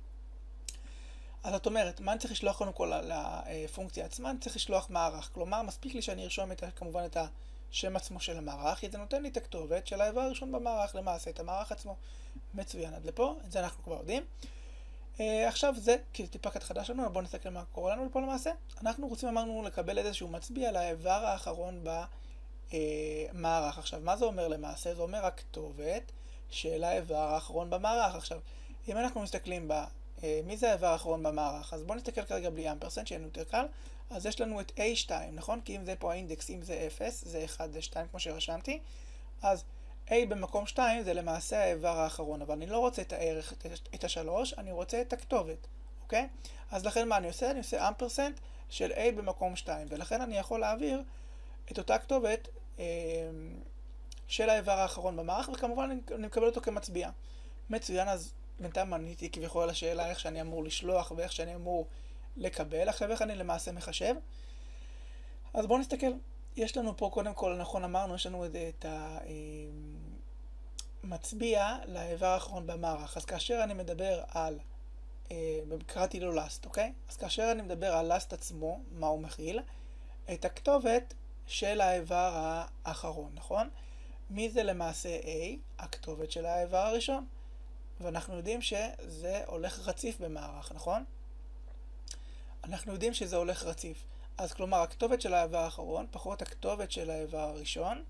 אז זאת אומרת, מה אני צריך לשלוח קודם כל לפונקציה עצמה? אני צריך לשלוח מערך, כלומר מספיק לי שאני ארשום כמובן את השם עצמו של המערך, כי זה נותן לי את הכתובת של האיבר הראשון במערך, למעשה את המערך עצמו. מצוין עד לפה, את זה אנחנו כבר יודעים. עכשיו זה, כי זה טיפה קצת חדש לנו, בואו נסתכל מה קורה לנו פה למעשה. אנחנו רוצים, אמרנו, לקבל איזשהו מצביע לאיבר האחרון במערך. עכשיו, מה זה אומר למעשה? זה אומר הכתובת של האיבר האחרון במערך. עכשיו, אם אנחנו מסתכלים מי זה האיבר האחרון במערך? אז בואו נסתכל כרגע בלי אמפרסנד, שיהיה לנו יותר קל. אז יש לנו את A2, נכון? כי אם זה פה האינדקס, אם זה 0, זה 1, זה 2, כמו שרשמתי. אז A במקום 2 זה למעשה האיבר האחרון, אבל אני לא רוצה את הערך, את ה3, אני רוצה את הכתובת, אוקיי? אז לכן מה אני עושה? אני עושה אמפרסנט של A במקום 2, ולכן אני יכול להעביר את אותה כתובת של האיבר האחרון במערך, וכמובן אני מקבל אותו כמצביע. מצוין, אז בינתיים עניתי כביכול על השאלה איך שאני אמור לשלוח ואיך שאני אמור לקבל. עכשיו איך אני למעשה מחשב? אז בואו נסתכל. יש לנו פה קודם כל, נכון אמרנו, יש לנו את המצביע לאיבר האחרון במערך. אז כאשר אני מדבר על, קראתי לו last, אוקיי? אז כאשר אני מדבר על last עצמו, מה הוא מכיל? את הכתובת של האיבר האחרון, נכון? מי זה למעשה A? הכתובת של האיבר הראשון. ואנחנו יודעים שזה הולך רציף במערך, נכון? אנחנו יודעים שזה הולך רציף. אז כלומר, הכתובת של האיבר האחרון פחות הכתובת של האיבר הראשון,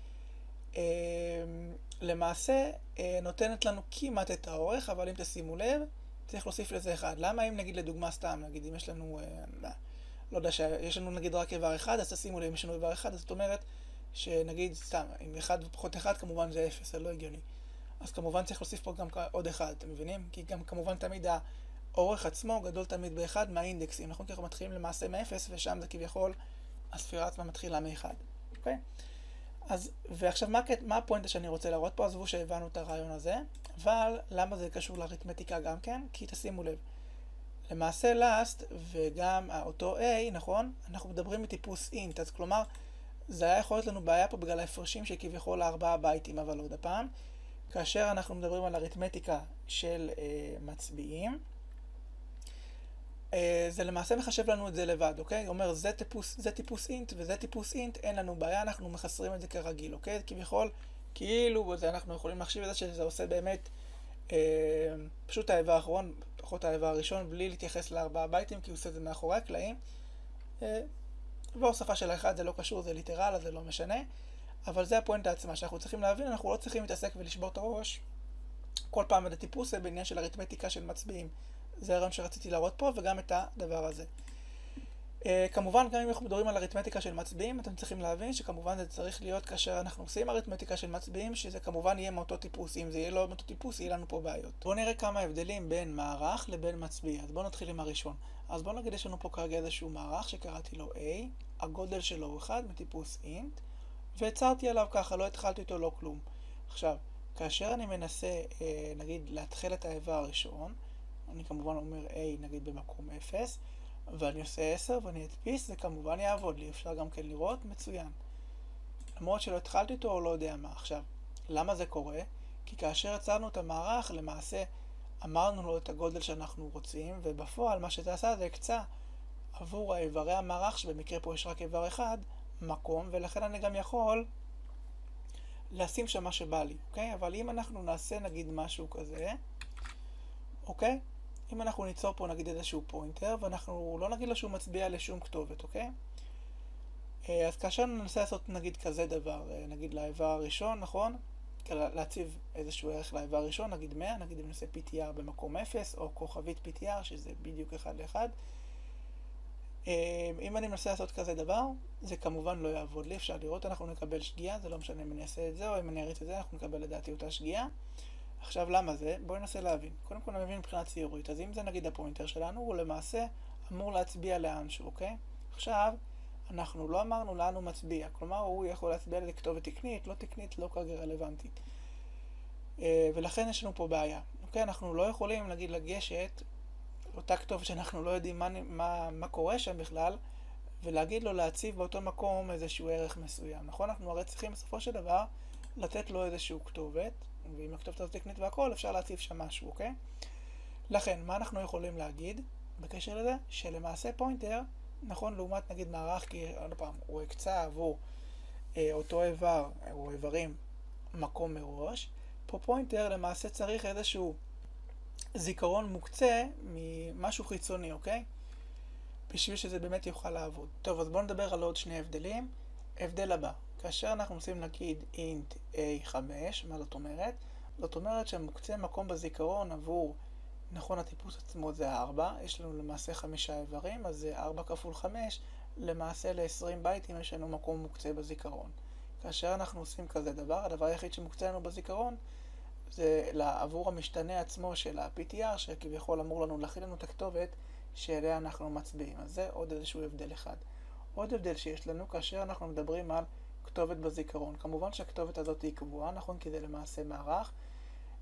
למעשה נותנת לנו כמעט את האורך, אבל אם תשימו לב, צריך להוסיף לזה אחד. למה אם נגיד לדוגמה סתם, נגיד אם יש לנו, לא יודע, שיש לנו נגיד רק איבר אחד, אז תשימו לב אם יש לנו איבר אחד, אז זאת אומרת שנגיד סתם, אם אחד ופחות אחד כמובן זה 0, זה לא הגיוני. אז כמובן צריך להוסיף פה גם עוד אחד, אתם מבינים? כי גם כמובן תמיד האורך עצמו גדול תמיד באחד מהאינדקסים, נכון? כי אנחנו מתחילים למעשה מ-0 ושם זה כביכול הספירה עצמה מתחילה מ-1, אוקיי? אז, ועכשיו מה הפואנטה שאני רוצה להראות פה? עזבו שהבנו את הרעיון הזה, אבל למה זה קשור לאריתמטיקה גם כן? כי תשימו לב, למעשה last וגם אותו A, נכון? אנחנו מדברים מטיפוס int, אז כלומר, זה היה יכול להיות לנו בעיה פה בגלל ההפרשים שכביכול 4 בייטים, אבל עוד הפעם, כאשר אנחנו מדברים על אריתמטיקה של מצביעים, זה למעשה מחשב לנו את זה לבד, אוקיי? אומר, זה טיפוס אינט וזה טיפוס אינט, אין לנו בעיה, אנחנו מחסרים את זה כרגיל, אוקיי? כביכול, כאילו, זה אנחנו יכולים להחשיב את זה שזה עושה באמת פשוט האיבר האחרון, פחות האיבר הראשון, בלי להתייחס ל4 בייטים, כי הוא עושה את זה מאחורי הקלעים. והוספה של האחד זה לא קשור, זה ליטרל, אז זה לא משנה. אבל זה הפואנטה עצמה, שאנחנו צריכים להבין, אנחנו לא צריכים להתעסק ולשבור את הראש כל פעם את הטיפוס בעניין של אריתמטיקה של מצביעים. זה הרעיון שרציתי להראות פה, וגם את הדבר הזה. כמובן, גם אם אנחנו מדברים על אריתמטיקה של מצביעים, אתם צריכים להבין שכמובן זה צריך להיות כאשר אנחנו עושים אריתמטיקה של מצביעים, שזה כמובן יהיה מאותו טיפוס. אם זה יהיה לא מאותו טיפוס, יהיה לנו פה בעיות. בואו נראה כמה הבדלים בין מערך לבין מצביע. אז בואו נתחיל עם הראשון. אז בואו נגיד, יש לנו פה כרגע איזשהו מערך שקראתי לו A, הגודל שלו הוא 1 מטיפוס int, והצרתי עליו ככה, לא התחלתי איתו לא כלום. עכשיו, כאשר אני מנסה, נגיד, להתחיל את האיבר הראשון, אני כמובן אומר A נגיד במקום 0, ואני עושה 10 ואני אדפיס, זה כמובן יעבוד לי, אפשר גם כן לראות, מצוין. למרות שלא התחלתי אותו או לא יודע מה. עכשיו, למה זה קורה? כי כאשר יצרנו את המערך, למעשה אמרנו לו את הגודל שאנחנו רוצים, ובפועל מה שזה עשה זה הקצה עבור האיברי המערך, שבמקרה פה יש רק איבר אחד, מקום, ולכן אני גם יכול לשים שם מה שבא לי, אוקיי? אבל אם אנחנו נעשה נגיד משהו כזה, אוקיי? אם אנחנו ניצור פה נגיד איזשהו פוינטר, ואנחנו לא נגיד לו שהוא מצביע לשום כתובת, אוקיי? אז כאשר ננסה לעשות נגיד כזה דבר, נגיד לאיבר הראשון, נכון? להציב איזשהו ערך לאיבר הראשון, נגיד 100, נגיד אם נעשה PTR במקום 0, או כוכבית PTR, שזה בדיוק 1 ל-1. אם אני מנסה לעשות כזה דבר, זה כמובן לא יעבוד לי, אפשר לראות, אנחנו נקבל שגיאה, זה לא משנה אם אני אעשה את זה, או אם אני אריץ את זה, אנחנו נקבל לדעתי אותה שגיאה. עכשיו למה זה? בואו ננסה להבין. קודם כל נבין מבחינת ציורית. אז אם זה נגיד הפוינטר שלנו, הוא למעשה אמור להצביע לאנשהו, אוקיי? עכשיו, אנחנו לא אמרנו לאן הוא מצביע. כלומר, הוא יכול להצביע לכתובת תקנית, לא תקנית, לא כרגע רלוונטית. ולכן יש לנו פה בעיה. אוקיי? אנחנו לא יכולים נגיד לגשת לאותה כתובת שאנחנו לא יודעים מה קורה שם בכלל, ולהגיד לו להציב באותו מקום איזשהו ערך מסוים. נכון? אנחנו הרי צריכים בסופו של דבר לתת לו איזשהו כתובת, ועם הכתובת הזאת תקנית והכל, אפשר להציב שם משהו, אוקיי? לכן, מה אנחנו יכולים להגיד בקשר לזה? שלמעשה פוינטר, נכון, לעומת נגיד מערך, כי עוד פעם, הוא הקצה עבור אותו איבר, או איברים, מקום מראש, פה פוינטר למעשה צריך איזשהו זיכרון מוקצה ממשהו חיצוני, אוקיי? בשביל שזה באמת יוכל לעבוד. טוב, אז בואו נדבר על עוד שני הבדלים. הבדל הבא. כאשר אנחנו עושים נגיד int a5, מה זאת אומרת? זאת אומרת שמוקצה מקום בזיכרון עבור, נכון, הטיפוס עצמו זה 4, יש לנו למעשה 5 איברים, אז זה 4 כפול 5, למעשה ל-20 בייטים יש לנו מקום מוקצה בזיכרון. כאשר אנחנו עושים כזה דבר, הדבר היחיד שמוקצה לנו בזיכרון זה עבור המשתנה עצמו של ה-PTR, שכביכול אמור לנו להכיל לנו את הכתובת שאליה אנחנו מצביעים. אז זה עוד איזשהו הבדל אחד. עוד הבדל שיש לנו כאשר אנחנו מדברים על כתובת בזיכרון. כמובן שהכתובת הזאת היא קבועה, נכון? כי זה למעשה מערך.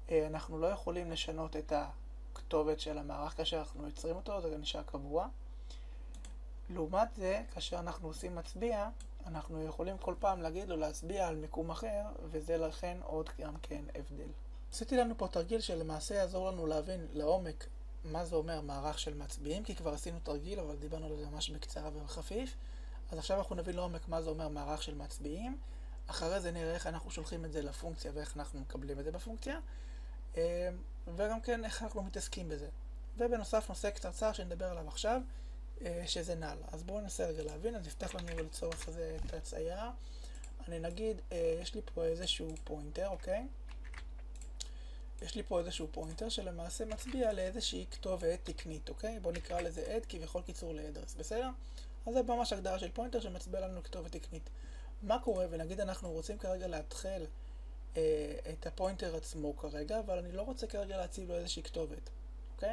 אנחנו לא יכולים לשנות את הכתובת של המערך כאשר אנחנו יוצרים אותו, זה נשאר קבוע. לעומת זה, כאשר אנחנו עושים מצביע, אנחנו יכולים כל פעם להגיד לו להצביע על מיקום אחר, וזה לכן עוד גם כן הבדל. עשיתי לנו פה תרגיל שלמעשה יעזור לנו להבין לעומק מה זה אומר מערך של מצביעים, כי כבר עשינו תרגיל, אבל דיברנו על זה ממש בקצרה ובחפיף. אז עכשיו אנחנו נבין לעומק מה זה אומר מערך של מצביעים. אחרי זה נראה איך אנחנו שולחים את זה לפונקציה ואיך אנחנו מקבלים את זה בפונקציה. וגם כן איך אנחנו מתעסקים בזה. ובנוסף נושא קצרצר שנדבר עליו עכשיו, שזה נל. אז בואו ננסה רגע להבין, אז נפתח לנו לצורך הזה את הצייר. אני נגיד, יש לי פה איזשהו פוינטר, אוקיי? יש לי פה איזשהו פוינטר שלמעשה מצביע לאיזושהי כתובת תקנית, אוקיי? בואו נקרא לזה עד, כביכול קיצור לאדרס, בסדר? אז זה ממש הגדרה של פוינטר שמצביע לנו כתובת תקנית. מה קורה? ונגיד אנחנו רוצים כרגע להתחיל את הפוינטר עצמו כרגע, אבל אני לא רוצה כרגע להציב לו איזושהי כתובת, אוקיי?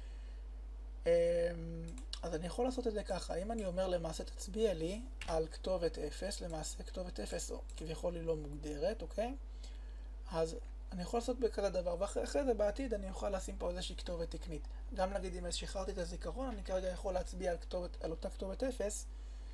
אז אני יכול לעשות את זה ככה, אם אני אומר למעשה תצביע לי על כתובת 0, למעשה כתובת 0 כביכול היא לא מוגדרת, אוקיי? אז אני יכול לעשות בכזה דבר, ואחרי זה בעתיד אני אוכל לשים פה איזושהי כתובת תקנית. גם נגיד אם שחררתי את הזיכרון, אני כרגע יכול להצביע על אותה כתובת 0,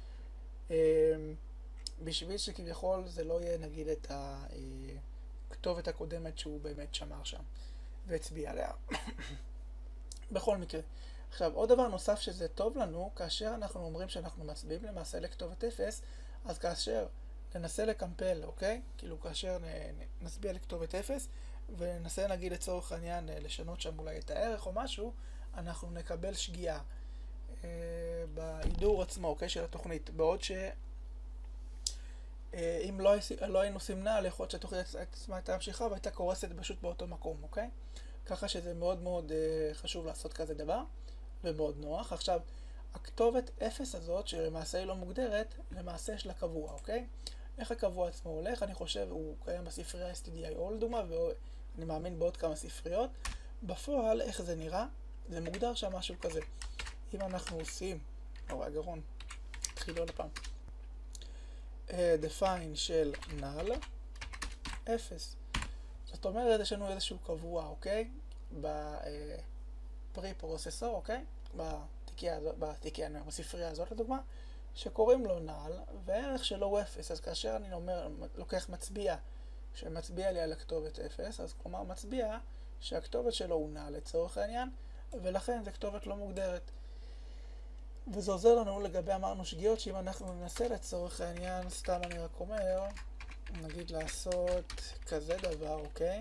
בשביל שכביכול זה לא יהיה נגיד את הכתובת הקודמת שהוא באמת שמר שם, והצביע עליה. בכל מקרה. עכשיו, עוד דבר נוסף שזה טוב לנו, כאשר אנחנו אומרים שאנחנו מצביעים למעשה לכתובת 0, אז כאשר ננסה לקמפל, אוקיי? כאילו כאשר נצביע לכתובת 0, וננסה נגיד לצורך העניין לשנות שם אולי את הערך או משהו, אנחנו נקבל שגיאה בהידור עצמו, אוקיי? של התוכנית. בעוד אם לא היינו עושים נעל, יכול להיות שהתוכנית עצמה הייתה ממשיכה והייתה קורסת פשוט באותו מקום, אוקיי? ככה שזה מאוד מאוד חשוב לעשות כזה דבר, ומאוד נוח. עכשיו, הכתובת 0 הזאת, שלמעשה היא לא מוגדרת, למעשה יש לה קבוע, אוקיי? איך הקבוע עצמו הולך? אני חושב, הוא קיים בספרייה STDIO לדוגמה, ואני מאמין בעוד כמה ספריות. בפועל, איך זה נראה? זה מוגדר שם משהו כזה. אם אנחנו עושים, הגרון, התחילו עוד הפעם. define של null 0. זאת אומרת, יש לנו איזשהו קבוע, אוקיי? בפרי-פרוססור, אוקיי? בספרייה הזאת לדוגמה, שקוראים לו null, והערך שלו הוא 0. אז כאשר אני לוקח מצביע, שמצביע לי על הכתובת 0, אז כלומר מצביע שהכתובת שלו הוא null לצורך העניין, ולכן זו כתובת לא מוגדרת. וזה עוזר לנו לגבי, אמרנו שגיאות, שאם אנחנו ננסה לצורך העניין, סתם אני רק אומר, נגיד לעשות כזה דבר, אוקיי?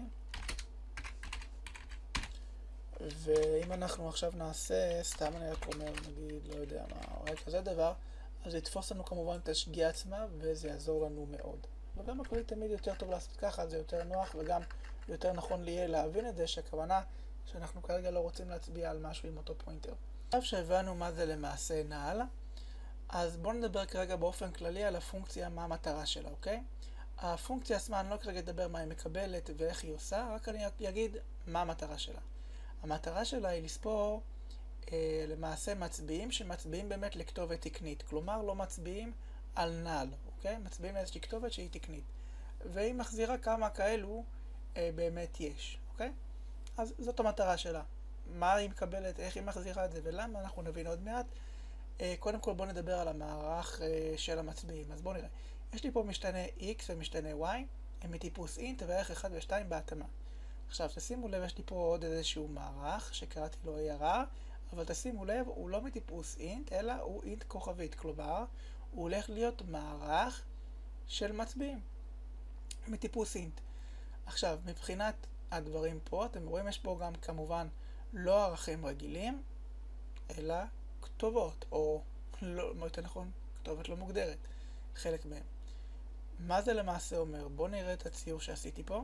ואם אנחנו עכשיו נעשה, סתם אני רק אומר, נגיד, לא יודע מה, אולי כזה דבר, אז זה יתפוס לנו כמובן את השגיאה עצמה, וזה יעזור לנו מאוד. וגם הכלי תמיד יותר טוב לעשות ככה, זה יותר נוח, וגם יותר נכון יהיה להבין את זה, שהכוונה שאנחנו כרגע לא רוצים להצביע על משהו עם אותו פוינטר. עכשיו שהבנו מה זה למעשה נעל, אז בואו נדבר כרגע באופן כללי על הפונקציה, מה המטרה שלה, אוקיי? הפונקציה עצמה, אני לא כרגע אדבר מה היא מקבלת ואיך היא עושה, רק אני אגיד מה המטרה שלה. המטרה שלה היא לספור למעשה מצביעים שמצביעים באמת לכתובת תקנית, כלומר לא מצביעים על נעל, אוקיי? מצביעים לאיזושהי כתובת שהיא תקנית. והיא מחזירה כמה כאלו באמת יש, אוקיי? אז זאת המטרה שלה. מה היא מקבלת, איך היא מחזירה את זה ולמה, אנחנו נבין עוד מעט. קודם כל בואו נדבר על המערך של המצביעים. אז בואו נראה. יש לי פה משתנה x ומשתנה y, הם מטיפוס int וערך 1 ו-2 בהתאמה. עכשיו תשימו לב, יש לי פה עוד איזשהו מערך שקראתי לו ARR, אבל תשימו לב, הוא לא מטיפוס int, אלא הוא int כוכבית, כלומר, הוא הולך להיות מערך של מצביעים, מטיפוס int. עכשיו, מבחינת הדברים פה, אתם רואים, יש פה גם כמובן לא ערכים רגילים, אלא כתובות, או לא, יותר נכון, כתובת לא מוגדרת, חלק מהם. מה זה למעשה אומר? בואו נראה את הציור שעשיתי פה.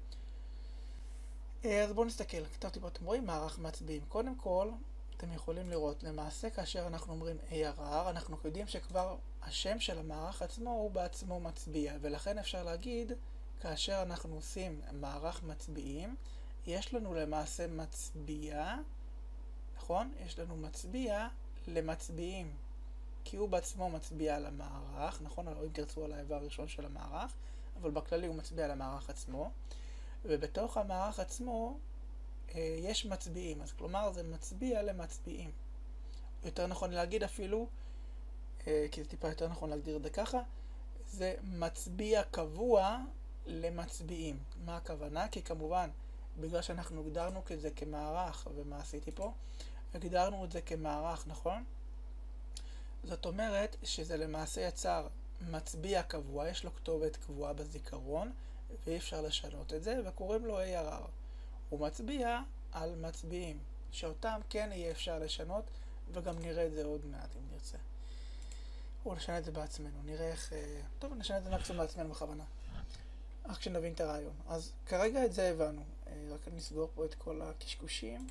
אז בואו נסתכל, כתבתי פה, אתם רואים מערך מצביעים. קודם כל, אתם יכולים לראות, למעשה כאשר אנחנו אומרים ARR, אנחנו יודעים שכבר השם של המערך עצמו הוא בעצמו מצביע, ולכן אפשר להגיד, כאשר אנחנו עושים מערך מצביעים, יש לנו למעשה מצביע, נכון? יש לנו מצביע למצביעים, כי הוא בעצמו מצביע על המערך, נכון? או אם תרצו על האיבר הראשון של המערך, אבל בכללי הוא מצביע על המערך עצמו. ובתוך המערך עצמו יש מצביעים, אז כלומר זה מצביע למצביעים. יותר נכון להגיד אפילו, כי זה טיפה יותר נכון להגדיר את זה ככה, זה מצביע קבוע למצביעים. מה הכוונה? כי כמובן, בגלל שאנחנו הגדרנו כזה כמערך, ומה עשיתי פה? הגדרנו את זה כמערך, נכון? זאת אומרת שזה למעשה יצר מצביע קבוע, יש לו כתובת קבועה בזיכרון, ואי אפשר לשנות את זה, וקוראים לו ARR. הוא מצביע על מצביעים, שאותם כן יהיה אפשר לשנות, וגם נראה את זה עוד מעט אם נרצה. או נשנה את זה בעצמנו, נראה איך... טוב, נשנה את זה מקסימום בעצמנו בכוונה. רק כשנבין את הרעיון. אז כרגע את זה הבנו. רק נסגור פה את כל הקשקושים.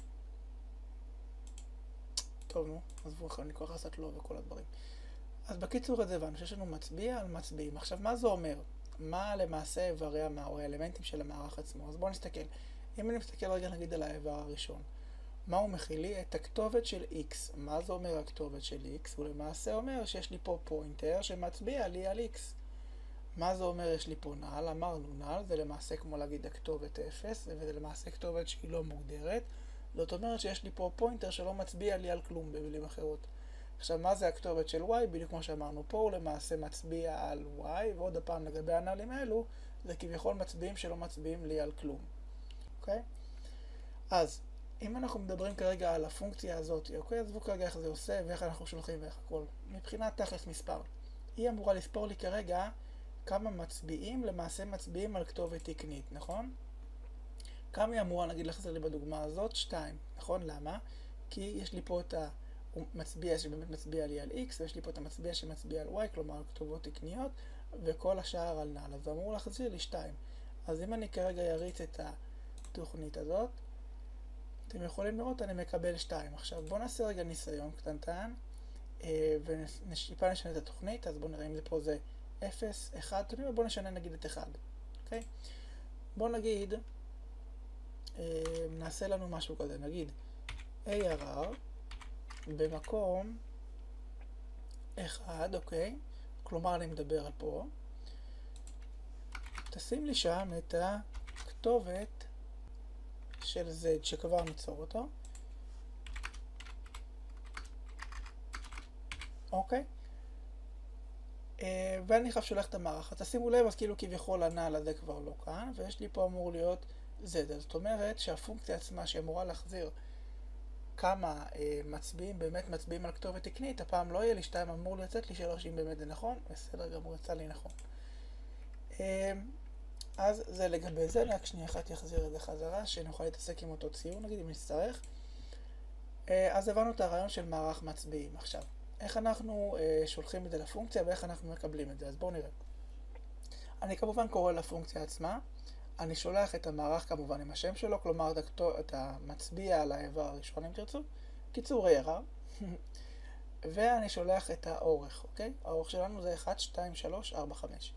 טוב, נו, עזבו אחרי, אני כל כך לעשות לו וכל הדברים. אז בקיצור את זה הבנו, שיש לנו מצביע על מצביעים. עכשיו, מה זה אומר? מה למעשה איברי או האלמנטים של המערך עצמו? אז בואו נסתכל. אם אני מסתכל רגע נגיד על האיבר הראשון. מה הוא מכיל לי? את הכתובת של x. מה זה אומר הכתובת של x? הוא למעשה אומר שיש לי פה פוינטר שמצביע לי על x. מה זה אומר יש לי פה נעל? אמרנו נעל, זה למעשה כמו להגיד הכתובת 0, וזה למעשה כתובת שהיא לא מוגדרת. זאת אומרת שיש לי פה פוינטר שלא מצביע לי על כלום במילים אחרות. עכשיו מה זה הכתובת של y? בדיוק כמו שאמרנו פה, הוא למעשה מצביע על y, ועוד הפעם לגבי הנעלים האלו, זה כביכול מצביעים שלא מצביעים לי על כלום. אוקיי? אז אם אנחנו מדברים כרגע על הפונקציה הזאת, אוקיי? עזבו כרגע איך זה עושה ואיך אנחנו שולחים ואיך הכל. מבחינת תכלס מספר. היא אמורה לספור לי כרגע כמה מצביעים למעשה מצביעים על כתובת תקנית, נכון? כמה היא אמורה, נגיד לחזר לי בדוגמה הזאת? 2, נכון? למה? כי יש לי פה את המצביע שבאמת מצביע לי על x, ויש לי פה את המצביע שמצביע על y, כלומר כתובות תקניות, וכל השאר על נעל. אז זה אמור להחזיר לי 2. אז אם אני כרגע יריץ את התוכנית הזאת, אתם יכולים לראות, אני מקבל 2. עכשיו בואו נעשה רגע ניסיון קטנטן, וטיפה נשנה את התוכנית, אז בואו נראה אם זה פה זה 0, 1, בואו נשנה נגיד את 1. אוקיי? בואו נגיד, נעשה לנו משהו כזה, נגיד ARR במקום 1, אוקיי? כלומר אני מדבר על פה. תשים לי שם את הכתובת של Z שכבר ניצור אותו. אוקיי? ואני חייב שולח את המערך. אז תשימו לב, אז כאילו כביכול הנעל הזה כבר לא כאן, ויש לי פה אמור להיות Z. זאת אומרת שהפונקציה עצמה שאמורה להחזיר כמה מצביעים באמת מצביעים על כתובת תקנית, הפעם לא יהיה לי 2, אמור לצאת לי 3 אם באמת זה נכון. בסדר גמור, יצא לי נכון. אז זה לגבי זה, רק שנייה אחת יחזיר את זה חזרה, שנוכל להתעסק עם אותו ציור, נגיד אם נצטרך. אז הבנו את הרעיון של מערך מצביעים. עכשיו, איך אנחנו שולחים את זה לפונקציה ואיך אנחנו מקבלים את זה? אז בואו נראה. אני כמובן קורא לפונקציה עצמה, אני שולח את המערך כמובן עם השם שלו, כלומר את המצביע על האיבר הראשון אם תרצו, קיצור ARR, ואני שולח את האורך, אוקיי? האורך שלנו זה 1, 2, 3, 4, 5.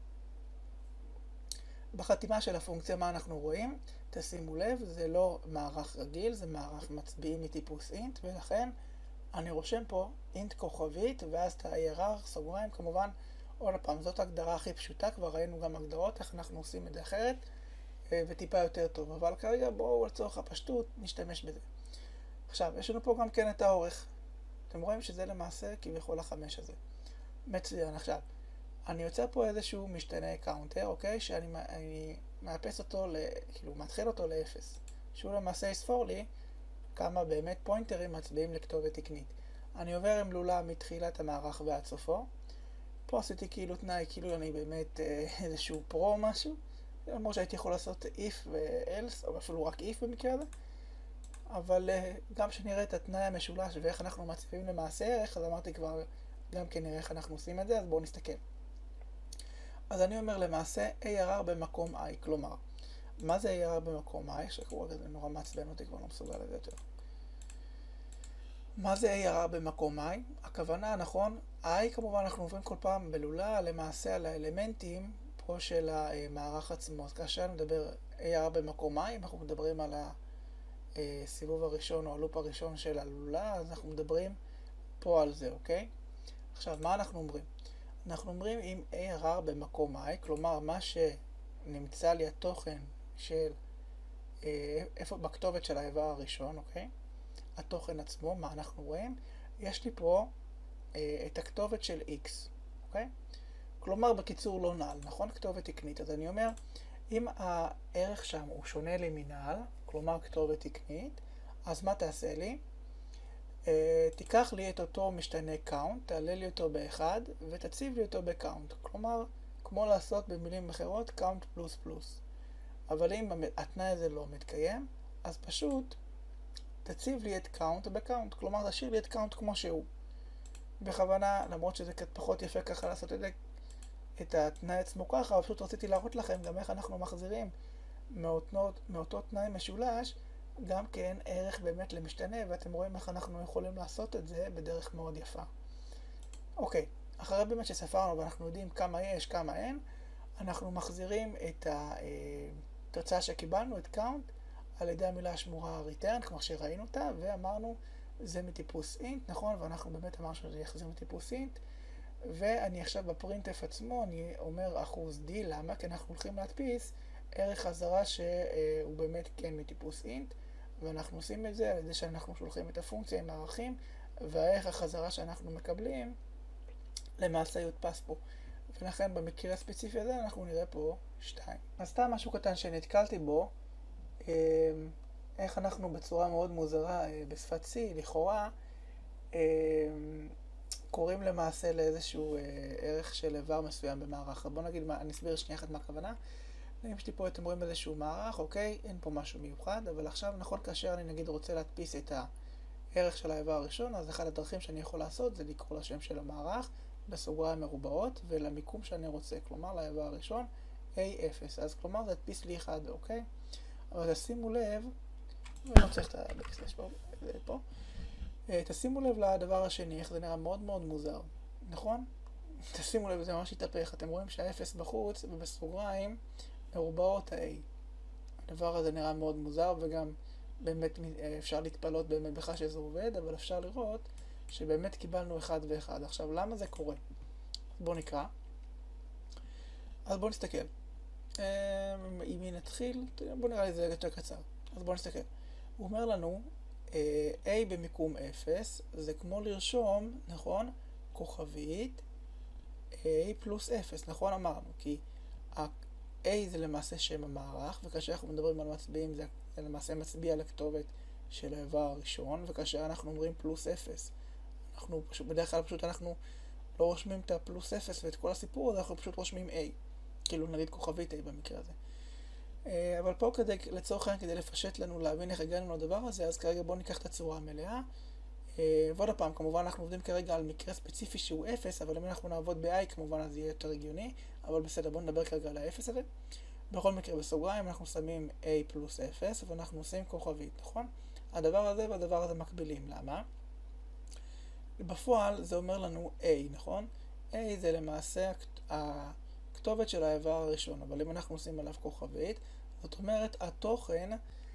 בחתימה של הפונקציה מה אנחנו רואים? תשימו לב, זה לא מערך רגיל, זה מערך מצביעים מטיפוס int, ולכן אני רושם פה int כוכבית, ואז את ה-ARR, סוגריים, כמובן, עוד פעם, זאת ההגדרה הכי פשוטה, כבר ראינו גם הגדרות, איך אנחנו עושים את זה אחרת, וטיפה יותר טוב, אבל כרגע בואו לצורך הפשטות נשתמש בזה. עכשיו, יש לנו פה גם כן את האורך. אתם רואים שזה למעשה כביכול 5 הזה. מצוין, עכשיו. אני יוצא פה איזשהו משתנה קאונטר, אוקיי? שאני מאפס אותו, כאילו מתחיל אותו ל-0. שהוא למעשה יספור לי כמה באמת פוינטרים מצביעים לכתובת תקנית. אני עובר עם לולה מתחילת המערך ועד סופו. פה עשיתי כאילו תנאי, כאילו אני באמת איזשהו פרו או משהו. למרות שהייתי יכול לעשות if ו-else, או אפילו רק if במקרה הזה. אבל גם שנראה את התנאי המשולש ואיך אנחנו מצביעים למעשה ערך, אז אמרתי כבר גם כן נראה איך אנחנו עושים את זה, אז בואו נסתכל. אז אני אומר למעשה ARR במקום I, כלומר, מה זה ARR במקום I? שקורה כזה נורא מעצבן אותי, כבר לא מסוגל לזה יותר. מה זה ARR במקום I? הכוונה, נכון, I כמובן אנחנו עוברים כל פעם בלולה למעשה על האלמנטים פה של המערך עצמו. אז כאשר נדבר ARR במקום I, אנחנו מדברים על הסיבוב הראשון או הלופ הראשון של הלולה, אז אנחנו מדברים פה על זה, אוקיי? עכשיו, מה אנחנו אומרים? אנחנו אומרים אם ARR במקום I, כלומר מה שנמצא לי התוכן של איפה בכתובת של האיבר הראשון, אוקיי? התוכן עצמו, מה אנחנו רואים? יש לי פה את הכתובת של x, אוקיי? כלומר, בקיצור לא נעל, נכון? כתובת תקנית. אז אני אומר, אם הערך שם הוא שונה לי מנעל, כלומר כתובת תקנית, אז מה תעשה לי? תיקח לי את אותו משתנה count, תעלה לי אותו באחד, ותציב לי אותו בקאונט. כלומר, כמו לעשות במילים אחרות, count פלוס פלוס. אבל אם התנאי הזה לא מתקיים, אז פשוט תציב לי את count בקאונט. כלומר, תשאיר לי את count כמו שהוא. בכוונה, למרות שזה קצת פחות יפה ככה לעשות את התנאי עצמו ככה, אבל פשוט רציתי להראות לכם גם איך אנחנו מחזירים מאותו תנאי משולש, גם כן ערך באמת למשתנה, ואתם רואים איך אנחנו יכולים לעשות את זה בדרך מאוד יפה. אוקיי, אחרי באמת שספרנו ואנחנו יודעים כמה יש, כמה אין, אנחנו מחזירים את התוצאה שקיבלנו, את count, על ידי המילה השמורה return, כמו שראינו אותה, ואמרנו זה מטיפוס int, נכון? ואנחנו באמת אמרנו שזה יחזיר מטיפוס int, ואני עכשיו בפרינטף עצמו, אני אומר אחוז d, למה? כי אנחנו הולכים להדפיס ערך חזרה שהוא באמת כן מטיפוס int, ואנחנו עושים את זה על ידי שאנחנו שולחים את הפונקציה עם הערכים, והערך החזרה שאנחנו מקבלים למעשה יודפס פה. ולכן במקרה הספציפי הזה אנחנו נראה פה 2. אז סתם משהו קטן שנתקלתי בו, איך אנחנו בצורה מאוד מוזרה בשפת C, לכאורה, קוראים למעשה לאיזשהו ערך של איבר מסוים במערך. בואו נגיד, אני אסביר שנייה אחת מה הכוונה. אם יש לי פה, אתם רואים איזשהו מערך, אוקיי? אין פה משהו מיוחד, אבל עכשיו, נכון, כאשר אני נגיד רוצה להדפיס את הערך של האיבר הראשון, אז אחד הדרכים שאני יכול לעשות זה לקרוא לשם של המערך בסוגריים מרובעות, ולמיקום שאני רוצה, כלומר לאיבר הראשון, A0. אז כלומר זה הדפיס לי אחד, אוקיי? אבל תשימו לב, אני לא צריך את ה-backslash פה, תשימו לב לדבר השני, איך זה נראה מאוד מאוד מוזר, נכון? תשימו לב, זה ממש יתהפך. אתם רואים שהאפס בחוץ ובסוגריים מרובעות ה-A. הדבר הזה נראה מאוד מוזר, וגם באמת אפשר להתפלות באמת בכלל שזה עובד, אבל אפשר לראות שבאמת קיבלנו אחד ואחד. עכשיו, למה זה קורה? בואו נקרא. אז בואו נסתכל. אם נתחיל, בואו נראה לי זה יותר קצר. אז בואו נסתכל. הוא אומר לנו, A במיקום 0, זה כמו לרשום, נכון? כוכבית A פלוס 0, נכון? אמרנו, כי A זה למעשה שם המערך, וכאשר אנחנו מדברים על מצביעים, זה למעשה מצביע על הכתובת של האיבר הראשון, וכאשר אנחנו אומרים פלוס 0, אנחנו פשוט, בדרך כלל פשוט אנחנו לא רושמים את הפלוס 0 ואת כל הסיפור הזה, אנחנו פשוט רושמים A, כאילו נגיד כוכבית A במקרה הזה. אבל פה לצורך העניין, כדי לפשט לנו להבין איך הגענו לדבר הזה, אז כרגע בואו ניקח את הצורה המלאה. ועוד הפעם, כמובן אנחנו עובדים כרגע על מקרה ספציפי שהוא 0, אבל אם אנחנו נעבוד ב-i כמובן אז יהיה יותר הגיוני, אבל בסדר, בואו נדבר כרגע על ה-0 הזה. בכל מקרה בסוגריים אנחנו שמים a פלוס 0 ואנחנו עושים כוכבית, נכון? הדבר הזה והדבר הזה מקבילים, למה? בפועל זה אומר לנו a, נכון? a זה למעשה הכתובת של האיבר הראשון, אבל אם אנחנו עושים עליו כוכבית, זאת אומרת התוכן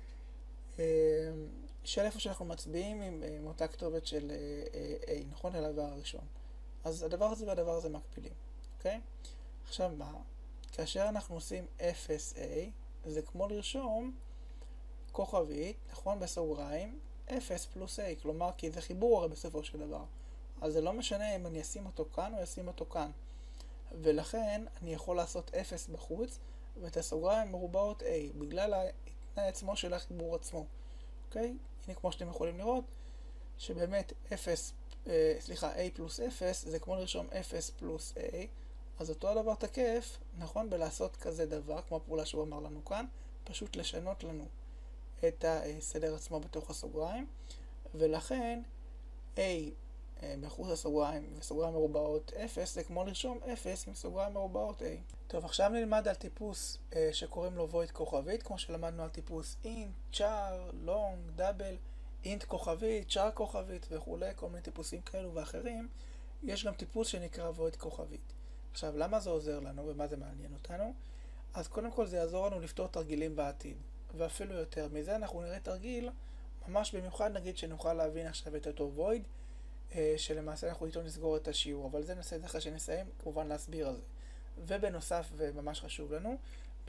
של איפה שאנחנו מצביעים עם אותה כתובת של A, נכון? אל האיבר הראשון. אז הדבר הזה והדבר הזה מקבילים, אוקיי? עכשיו מה? כאשר אנחנו עושים 0A, זה כמו לרשום כוכבית, נכון? בסוגריים, 0 פלוס A, כלומר, כי זה חיבור הרי בסופו של דבר. אז זה לא משנה אם אני אשים אותו כאן או אשים אותו כאן. ולכן אני יכול לעשות 0 בחוץ, ואת הסוגריים מרובעות A, בגלל התנאי עצמו של החיבור עצמו. אוקיי? הנה כמו שאתם יכולים לראות, שבאמת A פלוס 0 זה כמו לרשום 0 פלוס A, אז אותו הדבר תקף, נכון? בלעשות כזה דבר, כמו הפעולה שהוא אמר לנו כאן, פשוט לשנות לנו את הסדר עצמו בתוך הסוגריים, ולכן A מחוץ לסוגריים וסוגריים מרובעות 0 זה כמו לרשום 0 עם סוגריים מרובעות A. טוב, עכשיו נלמד על טיפוס שקוראים לו void כוכבית, כמו שלמדנו על טיפוס int, char, long, double, int כוכבית, char כוכבית וכולי, כל מיני טיפוסים כאלו ואחרים. יש גם טיפוס שנקרא void כוכבית. עכשיו, למה זה עוזר לנו ומה זה מעניין אותנו? אז קודם כל זה יעזור לנו לפתור תרגילים בעתיד, ואפילו יותר מזה אנחנו נראה תרגיל ממש במיוחד, נגיד שנוכל להבין עכשיו את אותו void, שלמעשה אנחנו איתו נסגור את השיעור, אבל זה נעשה את זה אחרי שנסיים כמובן להסביר על זה. ובנוסף, וממש חשוב לנו,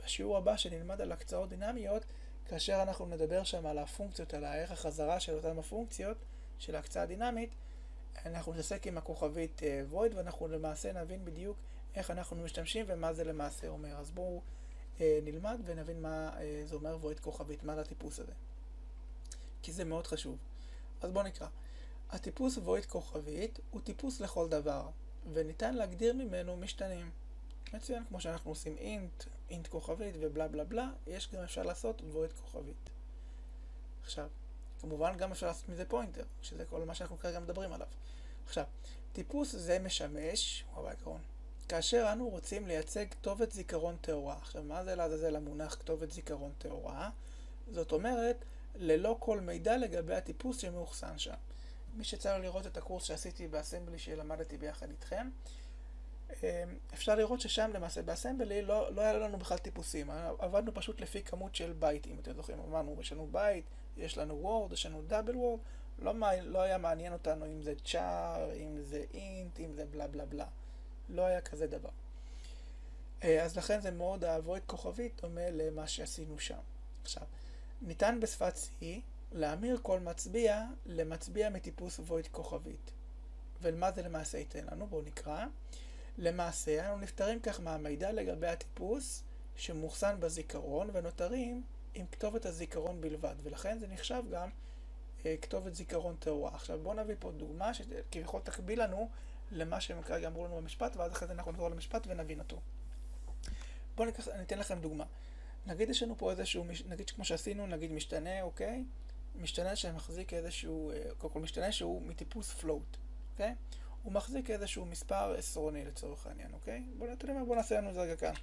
בשיעור הבא שנלמד על הקצאות דינמיות, כאשר אנחנו נדבר שם על הפונקציות, על הערך החזרה של אותן הפונקציות של ההקצאה הדינמית, אנחנו נתעסק עם הכוכבית void, ואנחנו למעשה נבין בדיוק איך אנחנו משתמשים ומה זה למעשה אומר. אז בואו נלמד ונבין מה זה אומר void כוכבית, מה זה הטיפוס הזה. כי זה מאוד חשוב. אז בואו נקרא. הטיפוס void כוכבית הוא טיפוס לכל דבר, וניתן להגדיר ממנו משתנים. מצוין, כמו שאנחנו עושים int כוכבית ובלה בלה בלה, יש גם אפשר לעשות void כוכבית. עכשיו, כמובן גם אפשר לעשות מזה פוינטר, שזה כל מה שאנחנו כרגע מדברים עליו. עכשיו, טיפוס זה משמש, הוא בעיקרון, כאשר אנו רוצים לייצג כתובת זיכרון תאורה. עכשיו, מה זה לעזאזל המונח כתובת זיכרון תאורה? זאת אומרת, ללא כל מידע לגבי הטיפוס שמאוחסן שם. מי שצריך לראות את הקורס שעשיתי באסמבלי שלמדתי ביחד איתכם, אפשר לראות ששם למעשה באסמבלי לא היה לנו בכלל טיפוסים, עבדנו פשוט לפי כמות של בייטים, אתם זוכרים, אמרנו, יש לנו בייט, יש לנו וורד, יש לנו דאבל וורד, לא היה מעניין אותנו אם זה צ'אר, אם זה אינט, אם זה בלה בלה בלה, לא היה כזה דבר. אז לכן זה מאוד void כוכבית דומה למה שעשינו שם. עכשיו, ניתן בשפת C להמיר כל מצביע למצביע מטיפוס void כוכבית. ומה זה למעשה ייתן לנו? בואו נקרא. למעשה, אנו נפטרים כך מהמידע לגבי הטיפוס שמאוחסן בזיכרון ונותרים עם כתובת הזיכרון בלבד, ולכן זה נחשב גם כתובת זיכרון תאורה. עכשיו בואו נביא פה דוגמה שכביכול תקביל לנו למה שהם כרגע אמרו לנו במשפט, ואז אחרי זה אנחנו נחזור למשפט ונבין אותו. בואו ניתן לכם דוגמה. נגיד יש לנו פה איזשהו, נגיד כמו שעשינו, נגיד משתנה, אוקיי? משתנה שמחזיק איזשהו, קודם כל משתנה שהוא מטיפוס float, אוקיי? הוא מחזיק איזשהו מספר עשרוני לצורך העניין, אוקיי? בואו נעשה לנו את זה רגע כאן.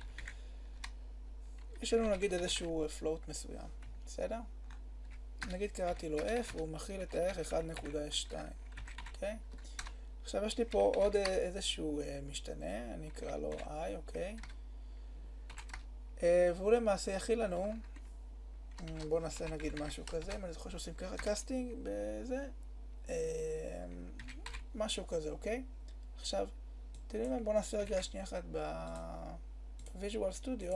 יש לנו נגיד איזשהו float מסוים, בסדר? נגיד קראתי לו f, והוא מכיל את הערך 1.2, אוקיי? עכשיו יש לי פה עוד איזשהו משתנה, אני אקרא לו i, אוקיי? והוא למעשה יכיל לנו, בואו נעשה נגיד משהו כזה, אם אני זוכר שעושים ככה קאסטינג בזה, משהו כזה, אוקיי? עכשיו, בואו נעשה רגע שנייה אחת ב-Visual Studio,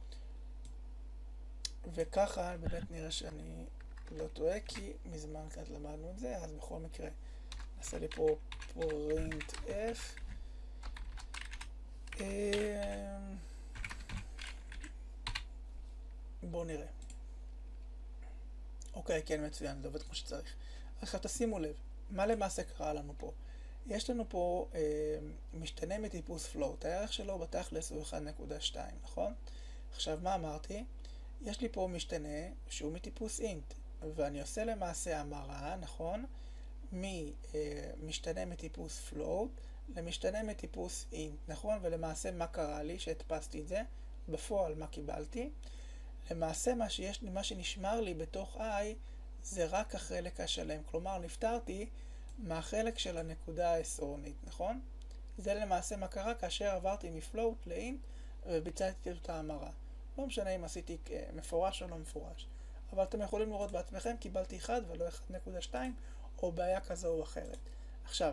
וככה באמת נראה שאני לא טועה, כי מזמן קצת למדנו את זה, אז בכל מקרה נעשה לי פה print f, בואו נראה. אוקיי, כן, מצוין, זה עובד כמו שצריך. עכשיו תשימו לב, מה למעשה קרה לנו פה? יש לנו פה משתנה מטיפוס float, הערך שלו בתכלס הוא 1.2, נכון? עכשיו מה אמרתי? יש לי פה משתנה שהוא מטיפוס int, ואני עושה למעשה המרה, נכון? ממשתנה מטיפוס float למשתנה מטיפוס int, נכון? ולמעשה מה קרה לי שהדפסתי את זה? בפועל מה קיבלתי? למעשה מה שנשמר לי בתוך i זה רק החלק השלם, כלומר נפטרתי מהחלק של הנקודה העשרונית, נכון? זה למעשה מה קרה כאשר עברתי מפלוט לאינט וביצעתי את אותה המרה. לא משנה אם עשיתי מפורש או לא מפורש, אבל אתם יכולים לראות בעצמכם, קיבלתי 1 ולא 1.2 או בעיה כזו או אחרת. עכשיו,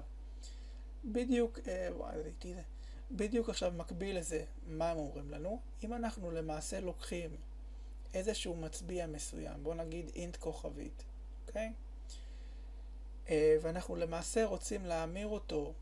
בדיוק עכשיו מקביל לזה, מה הם אומרים לנו? אם אנחנו למעשה לוקחים איזשהו מצביע מסוים, בוא נגיד אינט כוכבית, אוקיי? ואנחנו למעשה רוצים להמיר אותו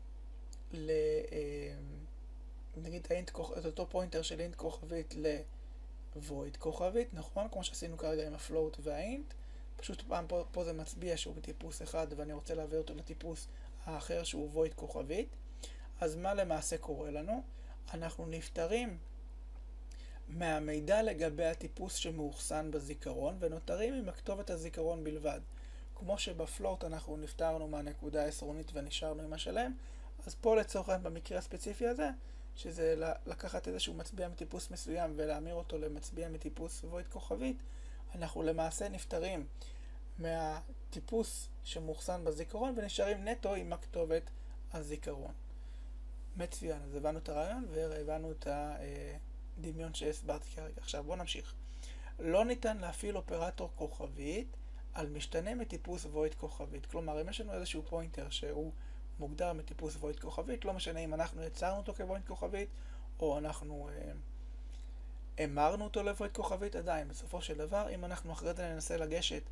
נגיד את אותו פוינטר של אינט כוכבית ל-void כוכבית, נכון? כמו שעשינו כרגע עם הפלוט והאינט, פשוט פעם פה זה מצביע שהוא בטיפוס אחד ואני רוצה להעביר אותו לטיפוס האחר שהוא void כוכבית. אז מה למעשה קורה לנו? אנחנו נפטרים מהמידע לגבי הטיפוס שמאוחסן בזיכרון ונותרים עם הכתובת הזיכרון בלבד. כמו שבפלוט אנחנו נפטרנו מהנקודה העשרונית ונשארנו עם השלם, אז פה לצורך במקרה הספציפי הזה, שזה לקחת איזשהו מצביע מטיפוס מסוים ולהמיר אותו למצביע מטיפוס void כוכבית, אנחנו למעשה נפטרים מהטיפוס שמאוחסן בזיכרון ונשארים נטו עם הכתובת הזיכרון. מצוין, אז הבנו את הרעיון והבנו את הדמיון שהסברתי כרגע. עכשיו בואו נמשיך. לא ניתן להפעיל אופרטור כוכבית על משתנה מטיפוס void כוכבית. כלומר, אם יש לנו איזשהו פוינטר שהוא מוגדר מטיפוס void כוכבית, לא משנה אם אנחנו יצרנו אותו כvoid כוכבית, או אנחנו המרנו אותו לוויד כוכבית עדיין. בסופו של דבר, אם אנחנו אחרי זה ננסה לגשת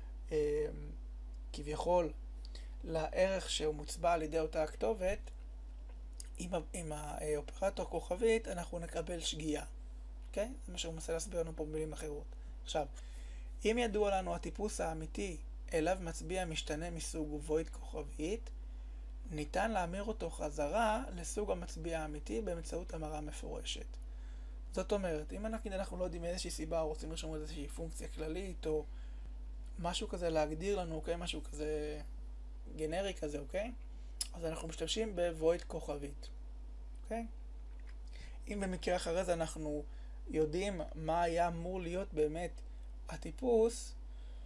כביכול לערך שהוא מוצבע על ידי אותה הכתובת, עם האופרטור כוכבית אנחנו נקבל שגיאה. אוקיי? זה מה שהוא מנסה להסביר לנו פה במילים אחרות. עכשיו, אם ידוע לנו הטיפוס האמיתי אליו מצביע משתנה מסוג וויד כוכבית, ניתן להמיר אותו חזרה לסוג המצביע האמיתי באמצעות המרה מפורשת. זאת אומרת, אם אנחנו לא יודעים מאיזושהי סיבה או רוצים לרשום איזושהי פונקציה כללית או משהו כזה להגדיר לנו, אוקיי? משהו כזה גנרי כזה, אוקיי? אז אנחנו משתמשים בוויד כוכבית, אוקיי? אם במקרה אחרי זה אנחנו יודעים מה היה אמור להיות באמת הטיפוס,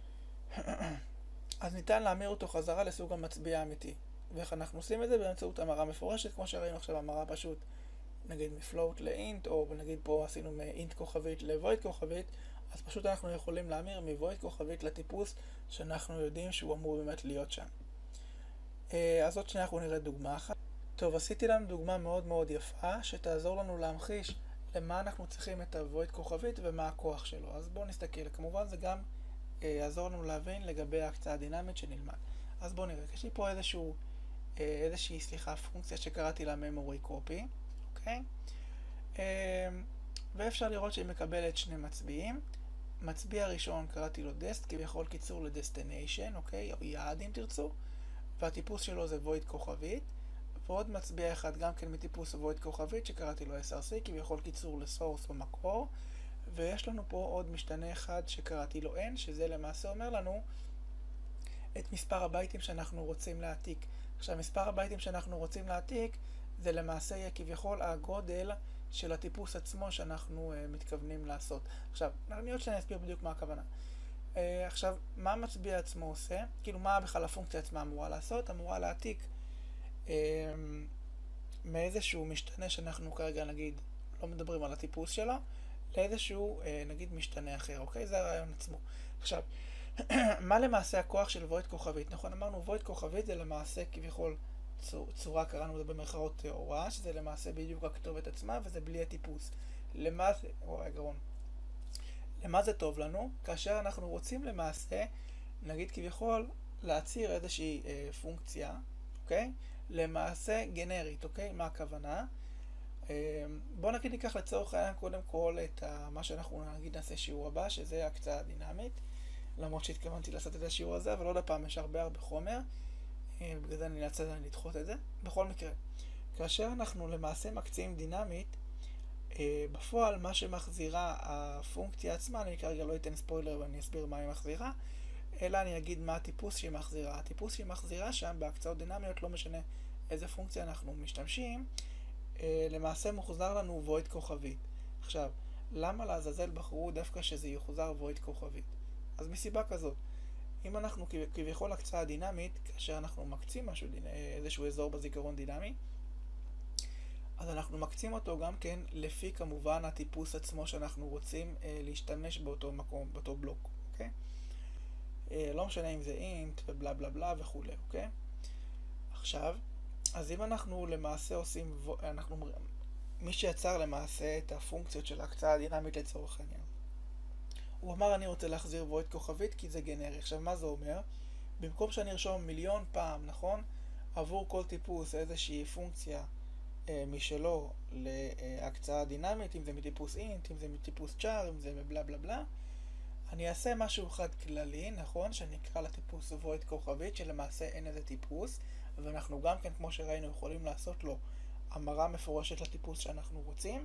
אז ניתן להמיר אותו חזרה לסוג המצביע האמיתי. ואיך אנחנו עושים את זה? באמצעות המרה מפורשת, כמו שראינו עכשיו המרה פשוט, נגיד מפלוט לאינט, או נגיד פה עשינו מאינט כוכבית לוויד כוכבית, אז פשוט אנחנו יכולים להמיר מוויד כוכבית לטיפוס שאנחנו יודעים שהוא אמור באמת להיות שם. אז עוד שנייה אנחנו נראה דוגמה אחת. טוב, עשיתי לנו דוגמה מאוד מאוד יפה, שתעזור לנו להמחיש למה אנחנו צריכים את הוויד כוכבית ומה הכוח שלו. אז בואו נסתכל. כמובן זה גם יעזור לנו להבין לגבי ההקצאה הדינמית שנלמד. אז בואו נראה. יש לי פה איזושהי פונקציה שקראתי לה memory copy, אוקיי? ואפשר לראות שהיא מקבלת שני מצביעים. מצביע ראשון קראתי לו dest, כביכול קיצור ל-destination, אוקיי? או יעד אם תרצו. והטיפוס שלו זה וויד כוכבית. ועוד מצביע אחד גם כן מטיפוס וויד כוכבית שקראתי לו src, כביכול קיצור לסורס במקור. ויש לנו פה עוד משתנה אחד שקראתי לו n, שזה למעשה אומר לנו את מספר הבייטים שאנחנו רוצים להעתיק. עכשיו, מספר הבייטים שאנחנו רוצים להעתיק זה למעשה יהיה כביכול הגודל של הטיפוס עצמו שאנחנו מתכוונים לעשות. עכשיו, אני עוד שאני אסביר בדיוק מה הכוונה. עכשיו, מה המצביע עצמו עושה? כאילו, מה בכלל הפונקציה עצמה אמורה לעשות? אמורה להעתיק מאיזשהו משתנה שאנחנו כרגע נגיד לא מדברים על הטיפוס שלו, לאיזשהו נגיד משתנה אחר, אוקיי? זה הרעיון עצמו. עכשיו, מה למעשה הכוח של וויד כוכבית? נכון, אמרנו וויד כוכבית זה למעשה כביכול צורה, קראנו לזה במרכאות הוראה, שזה למעשה בדיוק הכתובת עצמה, וזה בלי הטיפוס. למה זה טוב לנו? כאשר אנחנו רוצים למעשה, נגיד כביכול, להציר איזושהי פונקציה, אוקיי? למעשה גנרית, אוקיי? מה הכוונה? בואו נגיד ניקח לצורך העניין קודם כל את מה שאנחנו נגיד נעשה שיעור הבא, שזה הקצאה דינמית. למרות שהתכוונתי לעשות את השיעור הזה, אבל עוד הפעם יש הרבה חומר, בגלל זה אני נאלץ לדחות את זה. בכל מקרה, כאשר אנחנו למעשה מקצים דינמית, בפועל מה שמחזירה הפונקציה עצמה, אני כרגע לא אתן ספוילר ואני אסביר מה היא מחזירה, אלא אני אגיד מה הטיפוס שהיא מחזירה. הטיפוס שהיא מחזירה שם בהקצאות דינמיות, לא משנה איזה פונקציה אנחנו משתמשים, למעשה מוחזר לנו וויד כוכבית. עכשיו, למה לעזאזל בחרו דווקא שזה יוחזר וויד כוכבית? אז מסיבה כזאת, אם אנחנו כביכול הקצאה דינמית, כאשר אנחנו מקצים איזשהו אזור בזיכרון דינמי, אז אנחנו מקצים אותו גם כן לפי כמובן הטיפוס עצמו שאנחנו רוצים להשתמש באותו מקום, באותו בלוק, אוקיי? לא משנה אם זה אינט ובלה בלה בלה וכו', אוקיי? עכשיו, אז אם אנחנו למעשה עושים, מי שיצר למעשה את הפונקציות של ההקצאה הדינמית לצורך העניין, הוא אמר אני רוצה להחזיר וויד כוכבית כי זה גנרי. עכשיו מה זה אומר? במקום שאני ארשום מיליון פעם, נכון? עבור כל טיפוס איזושהי פונקציה משלו להקצאה דינמית, אם זה מטיפוס אינט, אם זה מטיפוס צ'אר, אם זה מבלה בלה בלה, אני אעשה משהו אחד כללי, נכון? שאני אקרא לטיפוס וויד כוכבית, שלמעשה אין איזה טיפוס, ואנחנו גם כן כמו שראינו יכולים לעשות לו המרה מפורשת לטיפוס שאנחנו רוצים,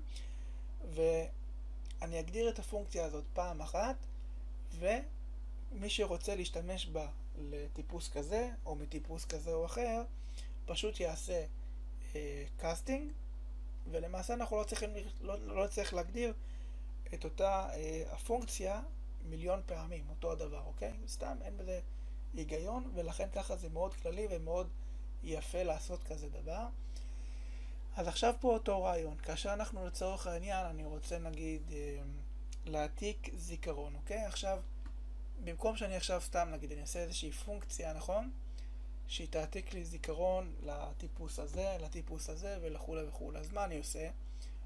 אני אגדיר את הפונקציה הזאת פעם אחת, ומי שרוצה להשתמש בה לטיפוס כזה, או מטיפוס כזה או אחר, פשוט יעשה קאסטינג, ולמעשה אנחנו לא צריך להגדיר את אותה הפונקציה מיליון פעמים, אותו הדבר, אוקיי? סתם, אין בזה היגיון, ולכן ככה זה מאוד כללי ומאוד יפה לעשות כזה דבר. אז עכשיו פה אותו רעיון, כאשר אנחנו לצורך העניין, אני רוצה נגיד להעתיק זיכרון, אוקיי? עכשיו, במקום שאני עכשיו סתם נגיד, אני אעשה איזושהי פונקציה, נכון? שהיא תעתיק לי זיכרון לטיפוס הזה וכו' וכו'. אז מה אני עושה?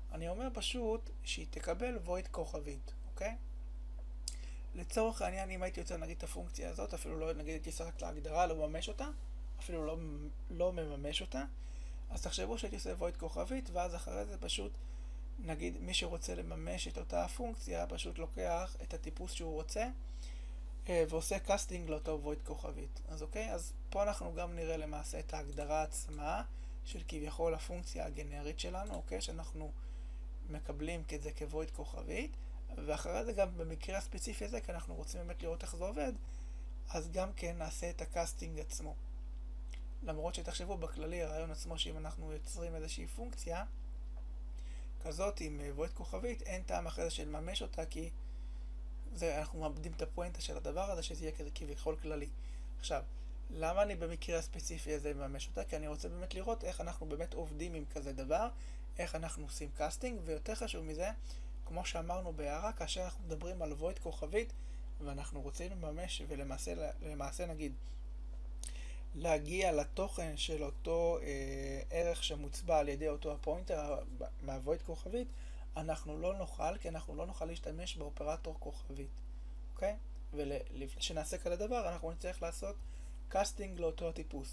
אני אומר פשוט שהיא תקבל void כוכבית, אוקיי? לצורך העניין, אם הייתי רוצה נגיד את הפונקציה הזאת, אפילו לא נגיד הייתי עושה רק להגדרה, לא מממש אותה, אפילו לא מממש אותה, אז תחשבו שהייתי עושה void כוכבית, ואז אחרי זה פשוט, נגיד מי שרוצה לממש את אותה הפונקציה, פשוט לוקח את הטיפוס שהוא רוצה, ועושה קאסטינג לאותו void כוכבית. אז אוקיי, אז פה אנחנו גם נראה למעשה את ההגדרה עצמה, של כביכול הפונקציה הגנרית שלנו, אוקיי, שאנחנו מקבלים כזה כvoid כוכבית, ואחרי זה גם במקרה הספציפי הזה, כי אנחנו רוצים באמת לראות איך זה עובד, אז גם כן נעשה את הקאסטינג עצמו. למרות שתחשבו בכללי הרעיון עצמו שאם אנחנו יוצרים איזושהי פונקציה כזאת עם void כוכבית, אין טעם אחרי זה של ממש אותה, כי אנחנו מאבדים את הפואנטה של הדבר הזה, שזה יהיה כזה כביכול כללי. עכשיו, למה אני במקרה הספציפי הזה ממש אותה? כי אני רוצה באמת לראות איך אנחנו באמת עובדים עם כזה דבר, איך אנחנו עושים קאסטינג, ויותר חשוב מזה, כמו שאמרנו בהערה, כאשר אנחנו מדברים על void כוכבית, ואנחנו רוצים לממש ולמעשה נגיד להגיע לתוכן של אותו ערך שמוצבע על ידי אותו הפוינטר מהvoid כוכבית, אנחנו לא נוכל, כי אנחנו לא נוכל להשתמש באופרטור כוכבית, אוקיי? ולפני שנעשה כזה דבר, אנחנו נצטרך לעשות קאסטינג לאותו הטיפוס.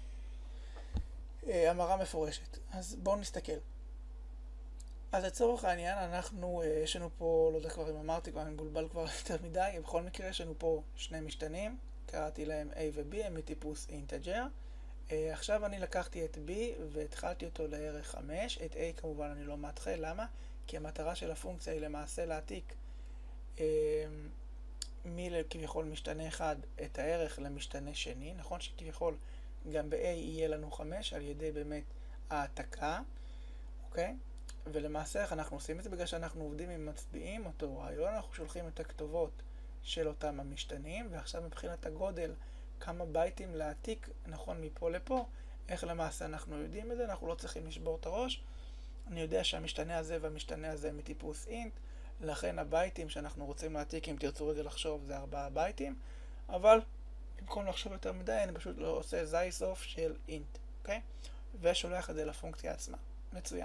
המרה מפורשת. אז בואו נסתכל. אז לצורך העניין, יש לנו פה, לא יודע כבר אם אמרתי, כבר אני מבולבל כבר יותר מדי, בכל מקרה יש לנו פה שני משתנים, קראתי להם A ו-B, הם מטיפוס אינטג'ר. עכשיו אני לקחתי את B והתחלתי אותו לערך 5, את A כמובן אני לא מתחיל, למה? כי המטרה של הפונקציה היא למעשה להעתיק כביכול משתנה אחד את הערך למשתנה שני, נכון שכביכול גם ב-A יהיה לנו 5 על ידי באמת העתקה, אוקיי? ולמעשה איך אנחנו עושים את זה? בגלל שאנחנו עובדים עם מצביעים, אותו רעיון, אנחנו שולחים את הכתובות של אותם המשתנים, ועכשיו מבחינת הגודל, כמה בייטים להעתיק, נכון, מפה לפה, איך למעשה אנחנו יודעים את זה, אנחנו לא צריכים לשבור את הראש. אני יודע שהמשתנה הזה והמשתנה הזה הם מטיפוס אינט, לכן הבייטים שאנחנו רוצים להעתיק, אם תרצו רגע לחשוב, זה 4 בייטים, אבל במקום לחשוב יותר מדי, אני פשוט לא עושה זייסוף של אינט, אוקיי? ושולח את זה לפונקציה עצמה. מצוין.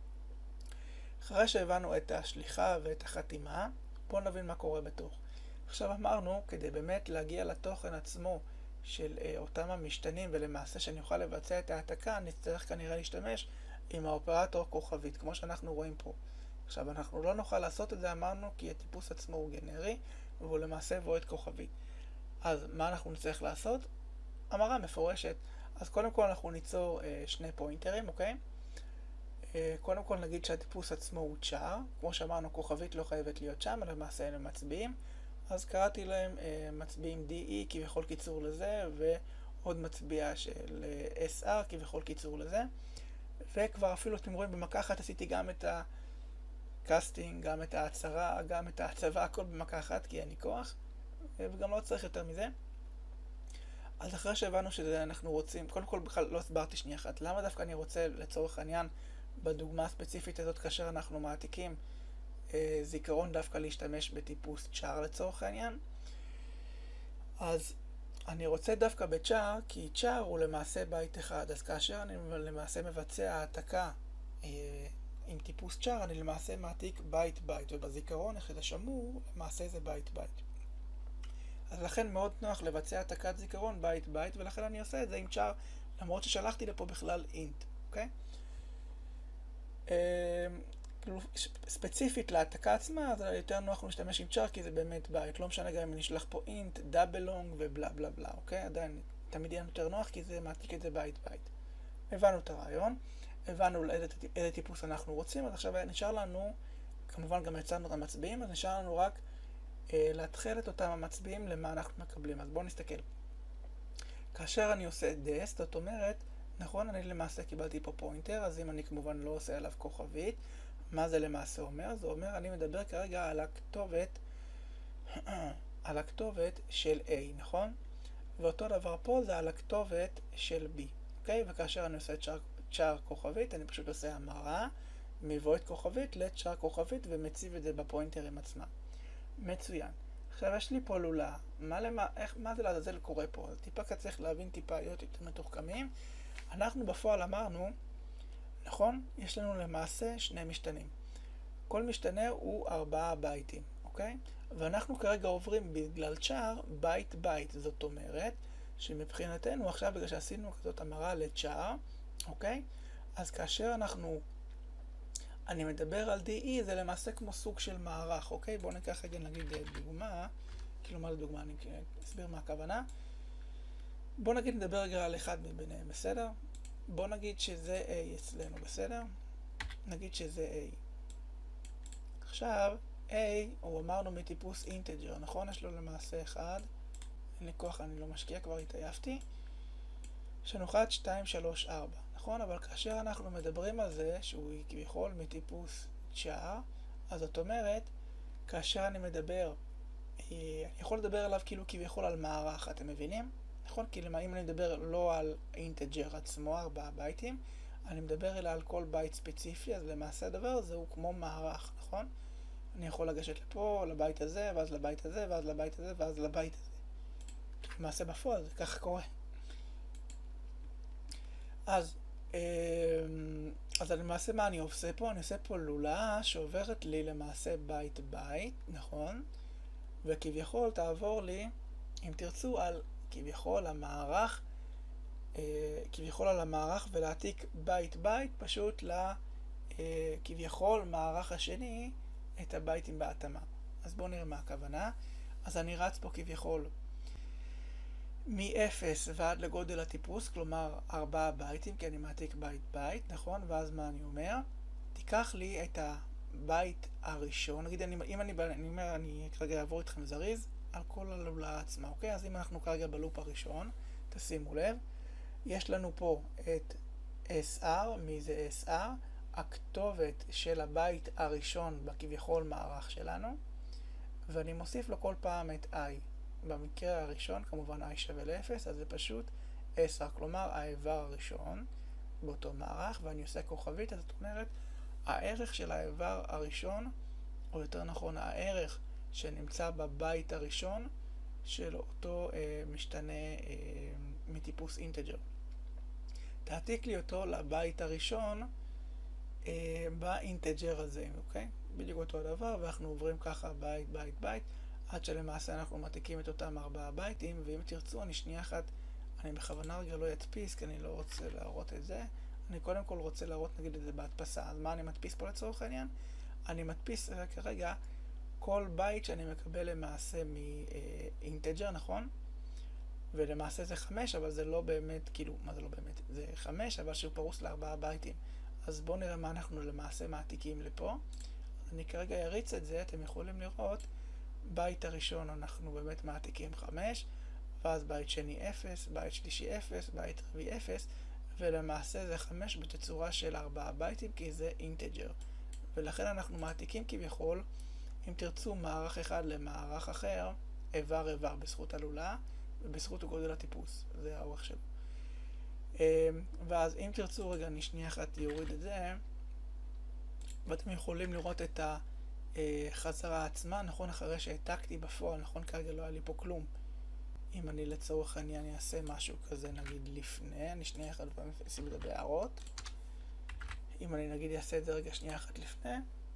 אחרי שהבנו את השליחה ואת החתימה, בואו נבין מה קורה בתוך. עכשיו אמרנו, כדי באמת להגיע לתוכן עצמו של אותם המשתנים, ולמעשה שאני אוכל לבצע את העתקה, נצטרך כנראה להשתמש עם האופרטור כוכבית, כמו שאנחנו רואים פה. עכשיו, אנחנו לא נוכל לעשות את זה, אמרנו, כי הטיפוס עצמו הוא גנרי, והוא למעשה void כוכבית. אז מה אנחנו נצטרך לעשות? המרה מפורשת. אז קודם כל אנחנו ניצור שני פוינטרים, אוקיי? קודם כל נגיד שהטיפוס עצמו הוא צ'אר, כמו שאמרנו כוכבית לא חייבת להיות שם, אלא למעשה הם מצביעים, אז קראתי להם מצביעים DE כביכול קיצור לזה, ועוד מצביע של SR כביכול קיצור לזה, וכבר אפילו אתם רואים במכה אחת עשיתי גם את הקאסטינג, גם את ההצהרה, גם את ההצבה, הכל במכה אחת כי אין לי כוח, וגם לא צריך יותר מזה. אז אחרי שהבנו שזה אנחנו רוצים, קודם כל בכלל לא הסברתי שנייה אחת, למה דווקא אני רוצה לצורך העניין בדוגמה הספציפית הזאת כאשר אנחנו מעתיקים זיכרון דווקא להשתמש בטיפוס צ'אר לצורך העניין. אז אני רוצה דווקא בצ'אר, כי צ'אר הוא למעשה בייט אחד, אז כאשר אני למעשה מבצע העתקה עם טיפוס צ'אר, אני למעשה מעתיק בייט בייט, ובזיכרון איך זה שמור, למעשה זה בייט בייט. אז לכן מאוד נוח לבצע העתקת זיכרון בייט בייט, ולכן אני עושה את זה עם צ'אר, למרות ששלחתי לפה בכלל אינט, אוקיי? ספציפית להעתקה עצמה, אז יותר נוח להשתמש עם צ'אר, כי זה באמת בייט. לא משנה גם אם אני אשלח פה אינט, דאבל לונג ובלה בלה בלה, אוקיי? עדיין תמיד יהיה יותר נוח, כי זה מעתיק את זה בייט בייט. הבנו את הרעיון, הבנו איזה טיפוס אנחנו רוצים, אז עכשיו נשאר לנו, כמובן גם יצרנו את המצביעים, אז נשאר לנו רק להתחיל את אותם המצביעים למה אנחנו מקבלים. אז בואו נסתכל. כאשר אני עושה דסט, זאת אומרת, נכון, אני למעשה קיבלתי פה פוינטר, אז אם אני כמובן לא עושה עליו כוכבית, מה זה למעשה אומר? זה אומר, אני מדבר כרגע על הכתובת של A, נכון? ואותו דבר פה זה על הכתובת של B, אוקיי? וכאשר אני עושה צ'אר כוכבית, אני פשוט עושה המרה מvoid כוכבית לצ'אר כוכבית ומציב את זה בפוינטרים עצמם. מצוין. עכשיו יש לי פה לולה, מה זה לעזאזל קורה פה? טיפה צריך להבין טיפה להיות יותר מתוחכמים. אנחנו בפועל אמרנו, נכון? יש לנו למעשה שני משתנים. כל משתנה הוא 4 בייטים, אוקיי? ואנחנו כרגע עוברים בגלל צ'אר בייט בייט, זאת אומרת שמבחינתנו עכשיו בגלל שעשינו כזאת המרה לצ'אר, אוקיי? אז כאשר אני מדבר על DE זה למעשה כמו סוג של מערך, אוקיי? בואו ניקח רגע נגיד דוגמה, כאילו מה לדוגמה, אני אסביר מה הכוונה. בואו נגיד נדבר רגע על אחד מביניהם, בסדר? בואו נגיד שזה A אצלנו, בסדר? נגיד שזה A. עכשיו, A הוא אמרנו מטיפוס אינטג'ר, נכון? יש לו למעשה 1, אין לי כוח, אני לא משקיע, כבר התעייפתי. יש לנו 1, 2, 3, 4, נכון? אבל כאשר אנחנו מדברים על זה שהוא כביכול מטיפוס צ'אר, אז זאת אומרת, כאשר אני מדבר, אני יכול לדבר עליו כאילו כביכול על מערך, אתם מבינים? נכון? כי אם אני מדבר לא על אינטג'ר עצמו, 4 בייטים, אני מדבר אלא על כל בייט ספציפי, אז למעשה הדבר הזה הוא כמו מערך, נכון? אני יכול לגשת לפה, לבית הזה, ואז לבית הזה, ואז לבית הזה, ואז לבית הזה. למעשה בפועל זה ככה קורה. אז למעשה מה אני עושה פה? אני עושה פה לולאה שעוברת לי למעשה בית בית, נכון? וכביכול תעבור לי, אם תרצו, על כביכול המערך, כביכול על המערך ולהעתיק בית בית פשוט כביכול מערך השני את הבייטים בהתאמה. אז בואו נראה מה הכוונה. אז אני רץ פה כביכול מ-0 ועד לגודל הטיפוס, כלומר 4 בייטים, כי אני מעתיק בית בית, נכון? ואז מה אני אומר? תיקח לי את הבייט הראשון, נגיד אם אני כרגע אעבור איתכם זריז על כל הלולאה עצמה, אוקיי? אז אם אנחנו כרגע בלופ הראשון, תשימו לב, יש לנו פה את SR, מי זה SR? הכתובת של הבית הראשון בכביכול מערך שלנו, ואני מוסיף לו כל פעם את I. במקרה הראשון כמובן I שווה ל-0, אז זה פשוט 10, כלומר האיבר הראשון באותו מערך, ואני עושה כוכבית, אז זאת אומרת הערך של האיבר הראשון, או יותר נכון הערך שנמצא בבית הראשון של אותו משתנה מטיפוס אינטג'ר. תעתיק לי אותו לבית הראשון באינטג'ר הזה, אוקיי? בדיוק אותו הדבר, ואנחנו עוברים ככה בית בית בית עד שלמעשה אנחנו מעתיקים את אותם 4 בייטים, ואם תרצו אני שנייה אחת, אני בכוונה רגע לא אדפיס כי אני לא רוצה להראות את זה, אני קודם כל רוצה להראות נגיד את זה בהדפסה. אז מה אני מדפיס פה לצורך העניין? אני מדפיס כרגע כל בייט שאני מקבל למעשה מאינטג'ר, נכון? ולמעשה זה 5, אבל זה לא באמת, כאילו, מה זה לא באמת? זה 5, אבל שהוא פרוס ל4 בייטים. אז בואו נראה מה אנחנו למעשה מעתיקים לפה. אני כרגע אריץ את זה, אתם יכולים לראות, בית הראשון אנחנו באמת מעתיקים 5, ואז בית שני 0, בית שלישי 0, בית רביעי 0, ולמעשה זה 5 בתצורה של 4 בייטים, כי זה אינטג'ר. ולכן אנחנו מעתיקים כביכול, אם תרצו, מערך אחד למערך אחר, איבר איבר בזכות הלולאה, ובזכות גודל הטיפוס, זה האורך שלו. ואז אם תרצו רגע, אני שנייה אחת יוריד את זה, ואתם יכולים לראות את החזרה עצמה, נכון? אחרי שהעתקתי בפועל, נכון? כרגע לא היה לי פה כלום. אם אני לצורך העניין אעשה משהו כזה, נגיד לפני, אני שנייה אחת אשים את זה בהערות. אם אני נגיד אעשה את זה רגע שנייה אחת לפני.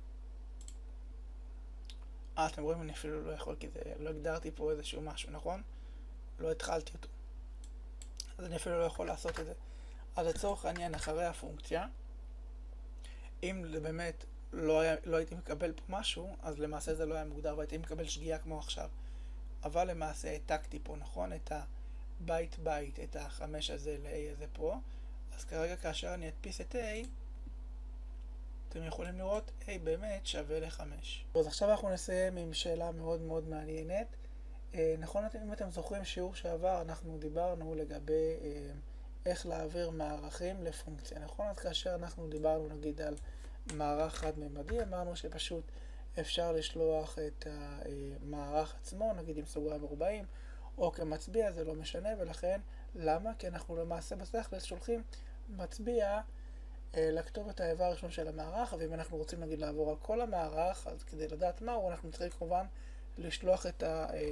אתם רואים, אני אפילו לא יכול, כי לא הגדרתי פה איזשהו משהו, נכון? לא התחלתי אותו. אז אני אפילו לא יכול לעשות את זה. אז לצורך העניין, אחרי הפונקציה, אם באמת לא הייתי מקבל פה משהו, אז למעשה זה לא היה מוגדר, והייתי מקבל שגיאה כמו עכשיו. אבל למעשה העתקתי פה, נכון? את הבייט בייט, את ה5 הזה ל-A הזה פה. אז כרגע כאשר אני אדפיס את A, אתם יכולים לראות A באמת שווה ל5. אז עכשיו אנחנו נסיים עם שאלה מאוד מאוד מעניינת. נכון, אם אתם זוכרים שיעור שעבר, אנחנו דיברנו לגבי איך להעביר מערכים לפונקציה, נכון? אז כאשר אנחנו דיברנו נגיד על מערך חד-ממדי, אמרנו שפשוט אפשר לשלוח את המערך עצמו, נגיד עם סוגריים מרובעים, או כמצביע, זה לא משנה, ולכן, למה? כי אנחנו למעשה בתכלס שולחים מצביע לכתובת האיבר הראשון של המערך, ואם אנחנו רוצים נגיד לעבור על כל המערך, אז כדי לדעת מהו, אנחנו צריכים כמובן לשלוח את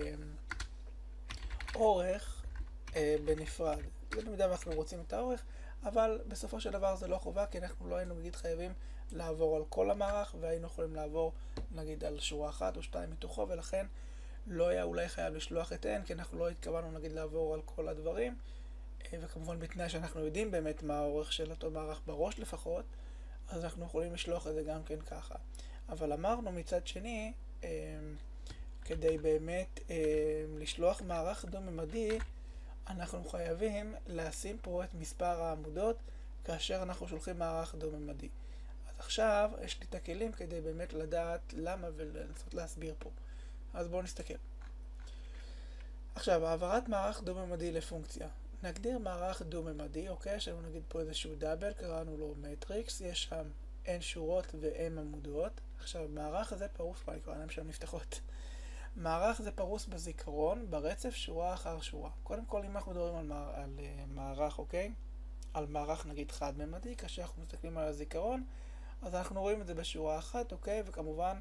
האורך בנפרד. במידה ואנחנו רוצים את האורך, אבל בסופו של דבר זה לא חובה, כי אנחנו לא היינו נגיד חייבים לעבור על כל המערך, והיינו יכולים לעבור נגיד על שורה אחת או שתיים מתוכו, ולכן לא היה אולי חייב לשלוח את N, כי אנחנו לא התכוונו נגיד לעבור על כל הדברים, וכמובן בתנאי שאנחנו יודעים באמת מה האורך של אותו מערך בראש לפחות, אז אנחנו יכולים לשלוח את זה גם כן ככה. אבל אמרנו מצד שני, כדי באמת לשלוח מערך דו-ממדי, אנחנו חייבים לשים פה את מספר העמודות כאשר אנחנו שולחים מערך דו-ממדי. אז עכשיו יש לי את הכלים כדי באמת לדעת למה ולנסות להסביר פה. אז בואו נסתכל. עכשיו, העברת מערך דו-ממדי לפונקציה. נגדיר מערך דו-ממדי, אוקיי? יש לנו נגיד פה איזשהו דאבל, קראנו לו מטריקס, יש שם n שורות ו-m עמודות. עכשיו, מערך הזה פרוס, כבר נקרא להם שם נפתחות. מערך זה פרוס בזיכרון, ברצף שורה אחר שורה. קודם כל, אם אנחנו מדברים על מערך, אוקיי? על מערך נגיד חד-ממדי, כאשר אנחנו מסתכלים על הזיכרון, אז אנחנו רואים את זה בשורה אחת, אוקיי? וכמובן,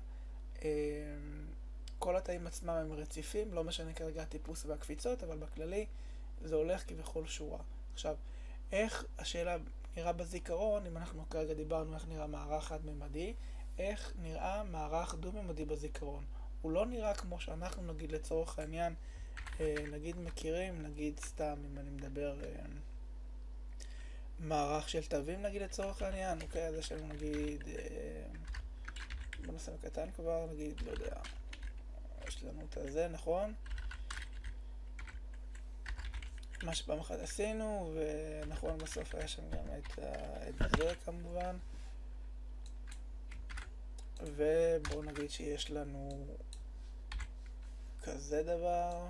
כל התאים עצמם הם רציפים, לא משנה כרגע הטיפוס והקפיצות, אבל בכללי זה הולך כבכל שורה. עכשיו, איך השאלה נראה בזיכרון, אם אנחנו כרגע דיברנו איך נראה מערך חד-ממדי, איך נראה מערך דו-ממדי בזיכרון. הוא לא נראה כמו שאנחנו נגיד לצורך העניין, נגיד מכירים, נגיד סתם אם אני מדבר מערך של תווים נגיד לצורך העניין, אוקיי, אז יש לנו נגיד, בוא נעשה קטן כבר, נגיד, לא יודע, יש לנו את הזה, נכון? מה שפעם אחת עשינו, ונכון בסוף היה שם גם את זה כמובן. ובואו נגיד שיש לנו כזה דבר.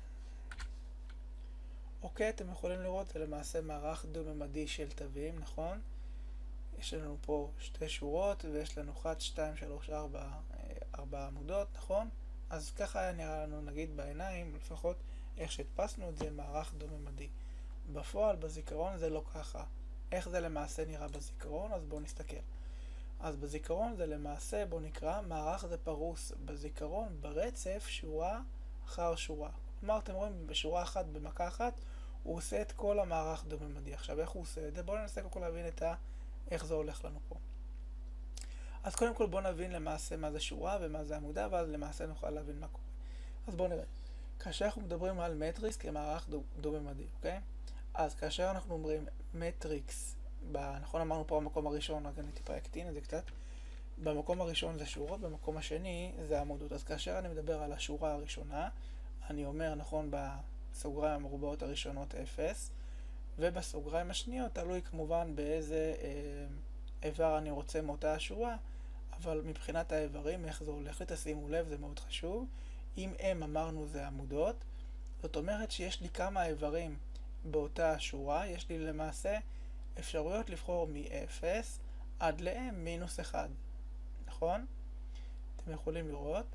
אוקיי, אתם יכולים לראות, זה למעשה מערך דו-ממדי של תווים, נכון? יש לנו פה שתי שורות, ויש לנו 1, 2, 3, 4 עמודות, נכון? אז ככה היה נראה לנו, נגיד בעיניים, לפחות איך שהדפסנו את זה, מערך דו-ממדי. בפועל, בזיכרון זה לא ככה. איך זה למעשה נראה בזיכרון? אז בואו נסתכל. אז בזיכרון זה למעשה, בואו נקרא, מערך זה פרוס בזיכרון ברצף שורה אחר שורה. כלומר, אתם רואים בשורה אחת, במכה אחת, הוא עושה את כל המערך דו-ממדי. עכשיו, איך הוא עושה את זה? בואו ננסה קודם כל להבין איך זה הולך לנו פה. אז קודם כל בואו נבין למעשה מה זה שורה ומה זה עמודה, ואז למעשה נוכל להבין מה קורה. אז בואו נראה. כאשר אנחנו מדברים על מטריקס כמערך דו-ממדי, אוקיי? אז כאשר אנחנו אומרים מטריקס, נכון אמרנו פה במקום הראשון, רק אני טיפה אקטין את זה קצת, במקום הראשון זה שורות, במקום השני זה עמודות. אז כאשר אני מדבר על השורה הראשונה, אני אומר, נכון, בסוגריים המרובעות הראשונות 0, ובסוגריים השניות תלוי כמובן באיזה איבר אני רוצה מאותה השורה, אבל מבחינת האיברים, איך זה הולך, תשימו לב, זה מאוד חשוב. אם M אמרנו זה עמודות, זאת אומרת שיש לי כמה איברים באותה שורה, יש לי למעשה אפשרויות לבחור מ-0 עד ל-M-1, נכון? אתם יכולים לראות.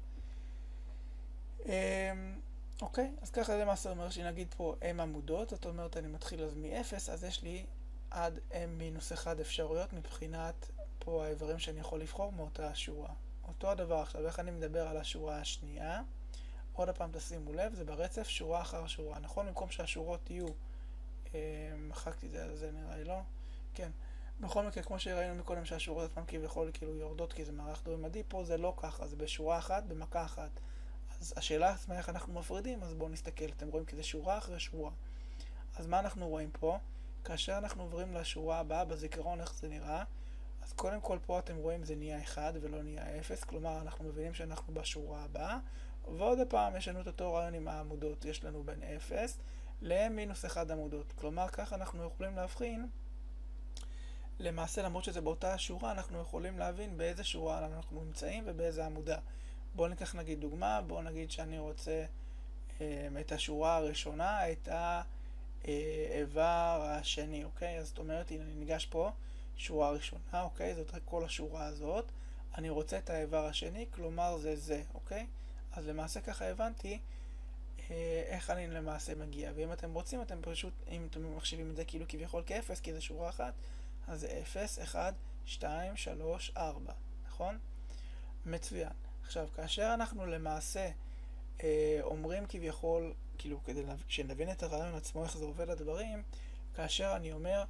אוקיי, אז ככה זה למעשה אומר שנגיד פה M עמודות, זאת אומרת אני מתחיל אז מ-0, אז יש לי עד M-1 אפשרויות מבחינת פה האיברים שאני יכול לבחור מאותה השורה. אותו הדבר עכשיו, איך אני מדבר על השורה השנייה? עוד הפעם תשימו לב, זה ברצף שורה אחר שורה, נכון? במקום שהשורות יהיו, מחקתי את זה, אז זה נראה לי לא? כן. בכל מקרה, כמו שראינו מקודם שהשורות עצמם כביכול כאילו יורדות כי זה מערך דו-ממדי, פה זה לא ככה, זה בשורה אחת, במכה אחת. אז השאלה עצמה איך אנחנו מפרידים, אז בואו נסתכל, אתם רואים כי זה שורה אחרי שורה. אז מה אנחנו רואים פה? כאשר אנחנו עוברים לשורה הבאה, בזיכרון איך זה נראה, אז קודם כל פה אתם רואים זה נהיה 1 ולא נהיה 0, כלומר אנחנו מבינים שאנחנו בשורה הבאה, ועוד הפעם יש לנו את אותו רעיון עם העמודות, יש לנו בין 0 ל-1 עמודות, כלומר ככה אנחנו יכולים להבחין, למעשה למרות שזה באותה שורה, אנחנו יכולים להבין באיזה שורה אנחנו נמצאים ובאיזה עמודה. בואו ניקח נגיד דוגמה, בואו נגיד שאני רוצה את השורה הראשונה, את האיבר השני, אוקיי? אז זאת אומרת, הנה אני ניגש פה, שורה ראשונה, אוקיי? זאת כל השורה הזאת. אני רוצה את האיבר השני, כלומר זה, אוקיי? אז למעשה ככה הבנתי איך אני למעשה מגיע. ואם אתם רוצים, אתם פשוט, אם אתם מחשיבים את זה כאילו כביכול כאפס, כי זה שורה אחת, אז זה 0, 1, 2, 3, 4, נכון? מצוין. עכשיו, כאשר אנחנו למעשה אומרים כביכול, כאילו כדי שנבין את הרעיון עצמו, איך זה עובד לדברים, כאשר אני אומר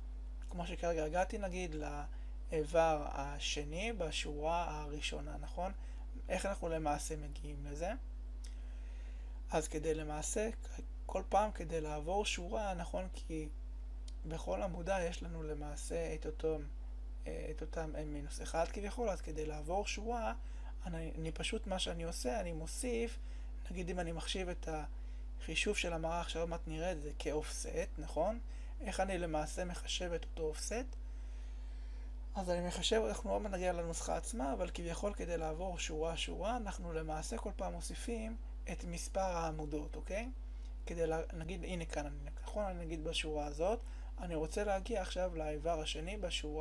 כמו שכרגע הגעתי נגיד לאיבר השני בשורה הראשונה, נכון? איך אנחנו למעשה מגיעים לזה? אז כדי למעשה, כל פעם כדי לעבור שורה, נכון? כי בכל עמודה יש לנו למעשה את אותם n-1 כביכול, אז כדי לעבור שורה, אני פשוט מה שאני עושה, אני מוסיף, נגיד אם אני מחשיב את החישוב של המערך שעוד מעט נראה את זה כאופסט, נכון? איך אני למעשה מחשב את אותו אופסט? אז אני מחשב, אנחנו עוד מעט נגיע לנוסחה עצמה, אבל כביכול כדי לעבור שורה, אנחנו למעשה כל פעם מוסיפים את מספר העמודות, אוקיי? כדי נגיד, הנה כאן, נכון? אני נגיד בשורה הזאת, אני רוצה להגיע עכשיו לאיבר השני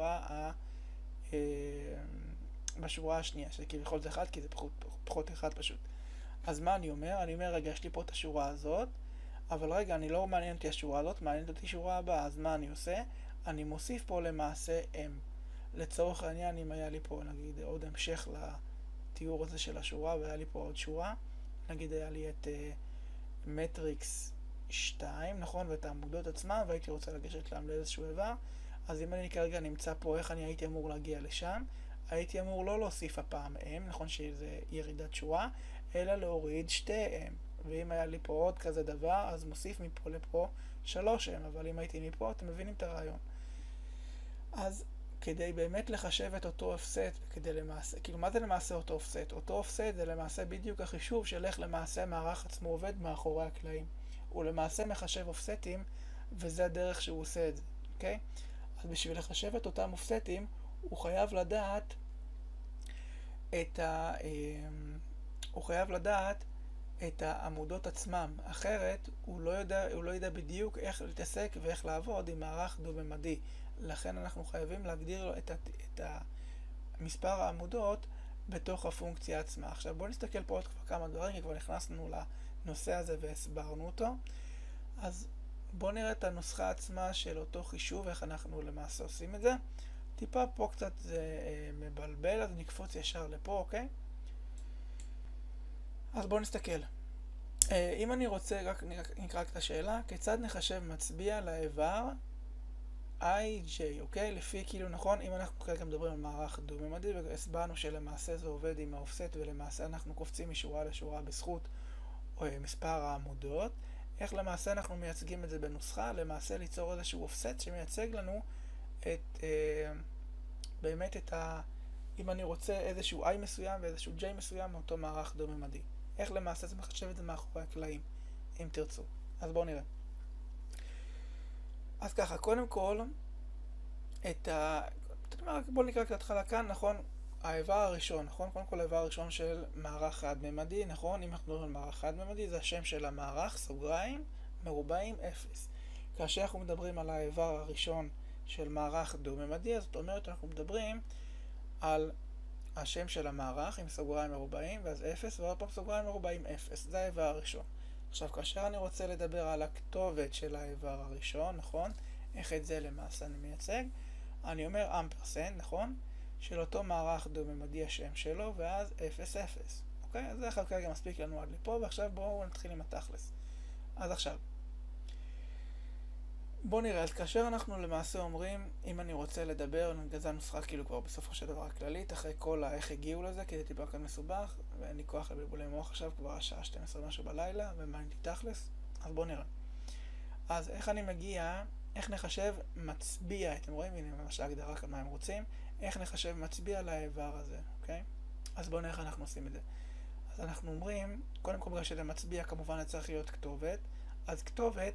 בשורה השנייה, שכביכול זה 1, כי זה פחות 1 פשוט. אז מה אני אומר? אני אומר, רגע, יש לי פה את השורה הזאת, אבל רגע, אני לא מעניין אותי השורה הזאת, מעניין אותי שורה הבאה, אז מה אני עושה? אני מוסיף פה למעשה m. לצורך העניין, אם היה לי פה, נגיד, עוד המשך לתיאור הזה של השורה, והיה לי פה עוד שורה, נגיד היה לי את מטריקס 2, נכון? ואת העמודות עצמם, והייתי רוצה לגשת להם לאיזשהו איבר, אז אם אני כרגע נמצא פה, איך אני הייתי אמור להגיע לשם? הייתי אמור לא להוסיף הפעם m, נכון שזה ירידת שורה, אלא להוריד 2m. ואם היה לי פה עוד כזה דבר, אז מוסיף מפה לפה 3m, אבל אם הייתי מפה, אתם מבינים את הרעיון. אז כדי באמת לחשב את אותו אופסט, כדי למעשה, כאילו מה זה למעשה אותו אופסט? אותו אופסט זה למעשה בדיוק החישוב של איך למעשה המערך עצמו עובד מאחורי הקלעים. הוא למעשה מחשב אופסטים, וזה הדרך שהוא עושה את זה, אוקיי? אז בשביל לחשב את אותם אופסטים, הוא חייב לדעת את העמודות עצמם. אחרת, הוא לא ידע בדיוק איך להתעסק ואיך לעבוד עם מערך דו-ממדי. לכן אנחנו חייבים להגדיר את מספר העמודות בתוך הפונקציה עצמה. עכשיו בואו נסתכל פה עוד כמה דברים, כי כבר נכנסנו לנושא הזה והסברנו אותו. אז בואו נראה את הנוסחה עצמה של אותו חישוב, איך אנחנו למעשה עושים את זה. טיפה פה קצת זה מבלבל, אז נקפוץ ישר לפה, אוקיי? אז בואו נסתכל. אם אני רוצה, רק נקרא את השאלה, כיצד נחשב מצביע לאיבר IJ, אוקיי? לפי כאילו נכון, אם אנחנו כרגע מדברים על מערך דו-ממדי, והסברנו שלמעשה זה עובד עם האופסט, ולמעשה אנחנו קופצים משורה לשורה בזכות מספר העמודות. איך למעשה אנחנו מייצגים את זה בנוסחה? למעשה ליצור איזשהו אופסט שמייצג לנו באמת אם אני רוצה איזשהו I מסוים ואיזשהו J מסוים מאותו מערך דו-ממדי. איך למעשה זה מחשב את זה מאחורי הקלעים, אם תרצו. אז בואו נראה. אז ככה, קודם כל, בואו נקרא את ההתחלה כאן, נכון? האיבר הראשון, נכון? קודם כל האיבר הראשון של מערך חד-ממדי, נכון? אם אנחנו מדברים על מערך חד-ממדי, זה השם של המערך, סוגריים, מרובעים, 0. כאשר אנחנו מדברים על האיבר הראשון של מערך דו-ממדי, אז זאת אומרת, אנחנו מדברים על השם של המערך עם סוגריים מרובעים, ואז 0, ועוד פעם סוגריים מרובעים 0. זה האיבר הראשון. עכשיו, כאשר אני רוצה לדבר על הכתובת של האיבר הראשון, נכון? איך את זה למעשה אני מייצג? אני אומר אמפרסנד, נכון? של אותו מערך דו-ממדי השם שלו, ואז 0, 0. אוקיי? אז זה כרגע מספיק לנו עד לפה, ועכשיו בואו נתחיל עם התכלס. אז עכשיו, בואו נראה, אז כאשר אנחנו למעשה אומרים, אם אני רוצה לדבר, זה הנוסחה כאילו כבר בסופו של דבר הכללית, אחרי כל איך הגיעו לזה, כי זה טיפה כאן מסובך, ואין לי כוח לבלבולי מוח עכשיו, כבר השעה 12 משהו בלילה, ומעניין לי תכלס, אז בואו נראה. אז איך אני מגיע, איך נחשב מצביע, אתם רואים, הנה ממש ההגדרה כאן מה הם רוצים, איך נחשב מצביע לאיבר הזה, אוקיי? אז בואו נראה איך אנחנו עושים את זה. אז אנחנו אומרים, קודם כל בגלל שזה מצביע, כמובן צריך להיות כתובת, אז כתובת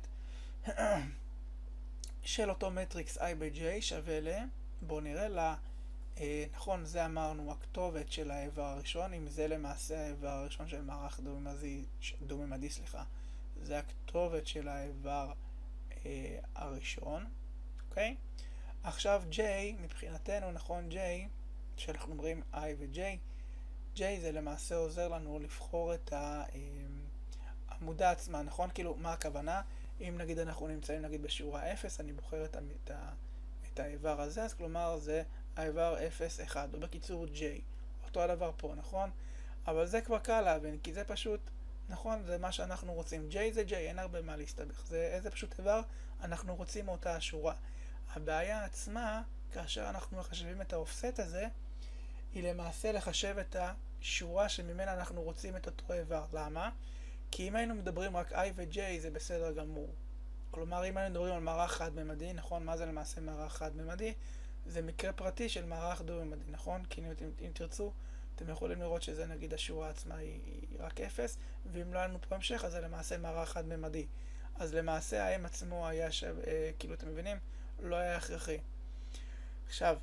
של אותו מטריקס I ב-J שווה בואו נראה נכון, זה אמרנו הכתובת של האיבר הראשון, אם זה למעשה האיבר הראשון של מערך דו-ממדי, זה הכתובת של האיבר הראשון, אוקיי? עכשיו J, מבחינתנו, נכון, J, שאנחנו אומרים I ו-J, J זה למעשה עוזר לנו לבחור את העמודה עצמה, נכון? כאילו, מה הכוונה? אם נגיד אנחנו נמצאים נגיד בשורה 0, אני בוחר את האיבר הזה, אז כלומר זה האיבר 0, 1, או בקיצור J. אותו הדבר פה, נכון? אבל זה כבר קל להבין, כי זה פשוט, נכון? זה מה שאנחנו רוצים. J זה J, אין הרבה מה להסתבך. זה פשוט איבר, אנחנו רוצים אותה השורה. הבעיה עצמה, כאשר אנחנו מחשבים את האופסט הזה, היא למעשה לחשב את השורה שממנה אנחנו רוצים את אותו איבר. למה? כי אם היינו מדברים רק i ו-j זה בסדר גמור. כלומר, אם היינו מדברים על מערך חד-ממדי, נכון? מה זה למעשה מערך חד-ממדי? זה מקרה פרטי של מערך דו-ממדי, נכון? כי אם תרצו, אתם יכולים לראות שזה נגיד השורה עצמה היא רק 0, ואם לא היה לנו פה המשך, אז זה למעשה מערך חד-ממדי. אז למעשה ה-m עצמו היה כאילו, אתם מבינים? לא היה הכרחי. עכשיו,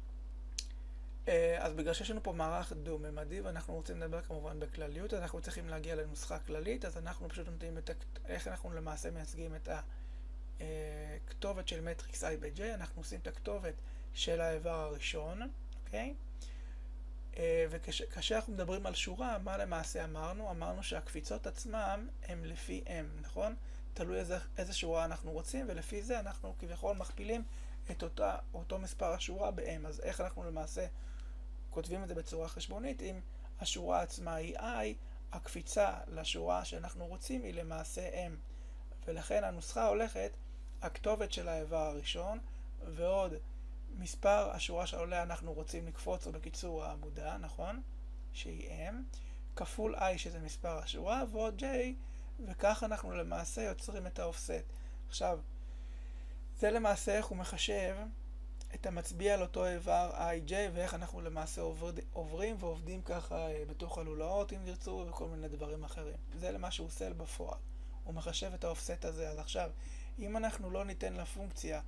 אז בגלל שיש לנו פה מערך דו-ממדי, ואנחנו רוצים לדבר כמובן בכלליות, אז אנחנו צריכים להגיע לנוסחה כללית, אז אנחנו פשוט נותנים איך אנחנו למעשה מייצגים את הכתובת של מטריקס i ב-j, אנחנו עושים את הכתובת של האיבר הראשון, אוקיי? וכאשר אנחנו מדברים על שורה, מה למעשה אמרנו? אמרנו שהקפיצות עצמם הם לפי m, נכון? תלוי איזה שורה אנחנו רוצים, ולפי זה אנחנו כביכול מכפילים את אותו מספר השורה ב-m. אז איך אנחנו למעשה כותבים את זה בצורה חשבונית? אם השורה עצמה היא i, הקפיצה לשורה שאנחנו רוצים היא למעשה m. ולכן הנוסחה הולכת, הכתובת של האיבר הראשון, ועוד מספר השורה שעולה אנחנו רוצים לקפוץ, או בקיצור העמודה, נכון? שהיא m, כפול i שזה מספר השורה, ועוד j, וכך אנחנו למעשה יוצרים את האופסט. עכשיו, זה למעשה איך הוא מחשב את המצביע על אותו איבר i, j, ואיך אנחנו למעשה עוברים ועובדים ככה בתוך הלולאות, אם תרצו, וכל מיני דברים אחרים. זה למה שהוא עושה בפועל. הוא מחשב את האופסט הזה. אז עכשיו, אם אנחנו לא ניתן לפונקציה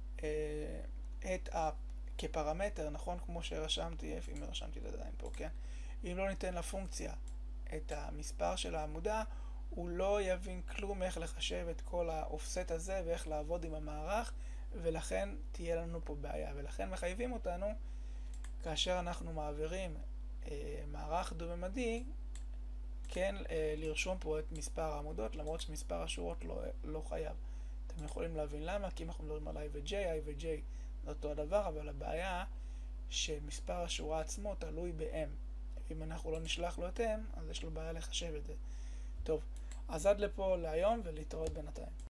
כפרמטר, נכון? כמו שרשמתי, אם רשמתי את עדיין פה, כן? אם לא ניתן לפונקציה את המספר של העמודה, הוא לא יבין כלום איך לחשב את כל האופסט הזה ואיך לעבוד עם המערך, ולכן תהיה לנו פה בעיה. ולכן מחייבים אותנו, כאשר אנחנו מעבירים מערך דו-ממדי, כן, לרשום פה את מספר העמודות, למרות שמספר השורות לא חייב. אתם יכולים להבין למה, כי אם אנחנו מדברים על i ו-j, i ו-j זה אותו הדבר, אבל הבעיה שמספר השורה עצמו תלוי ב-m. אם אנחנו לא נשלח לו את m, אז יש לו בעיה לחשב את זה. טוב, אז עד לפה להיום ולהתראות בינתיים.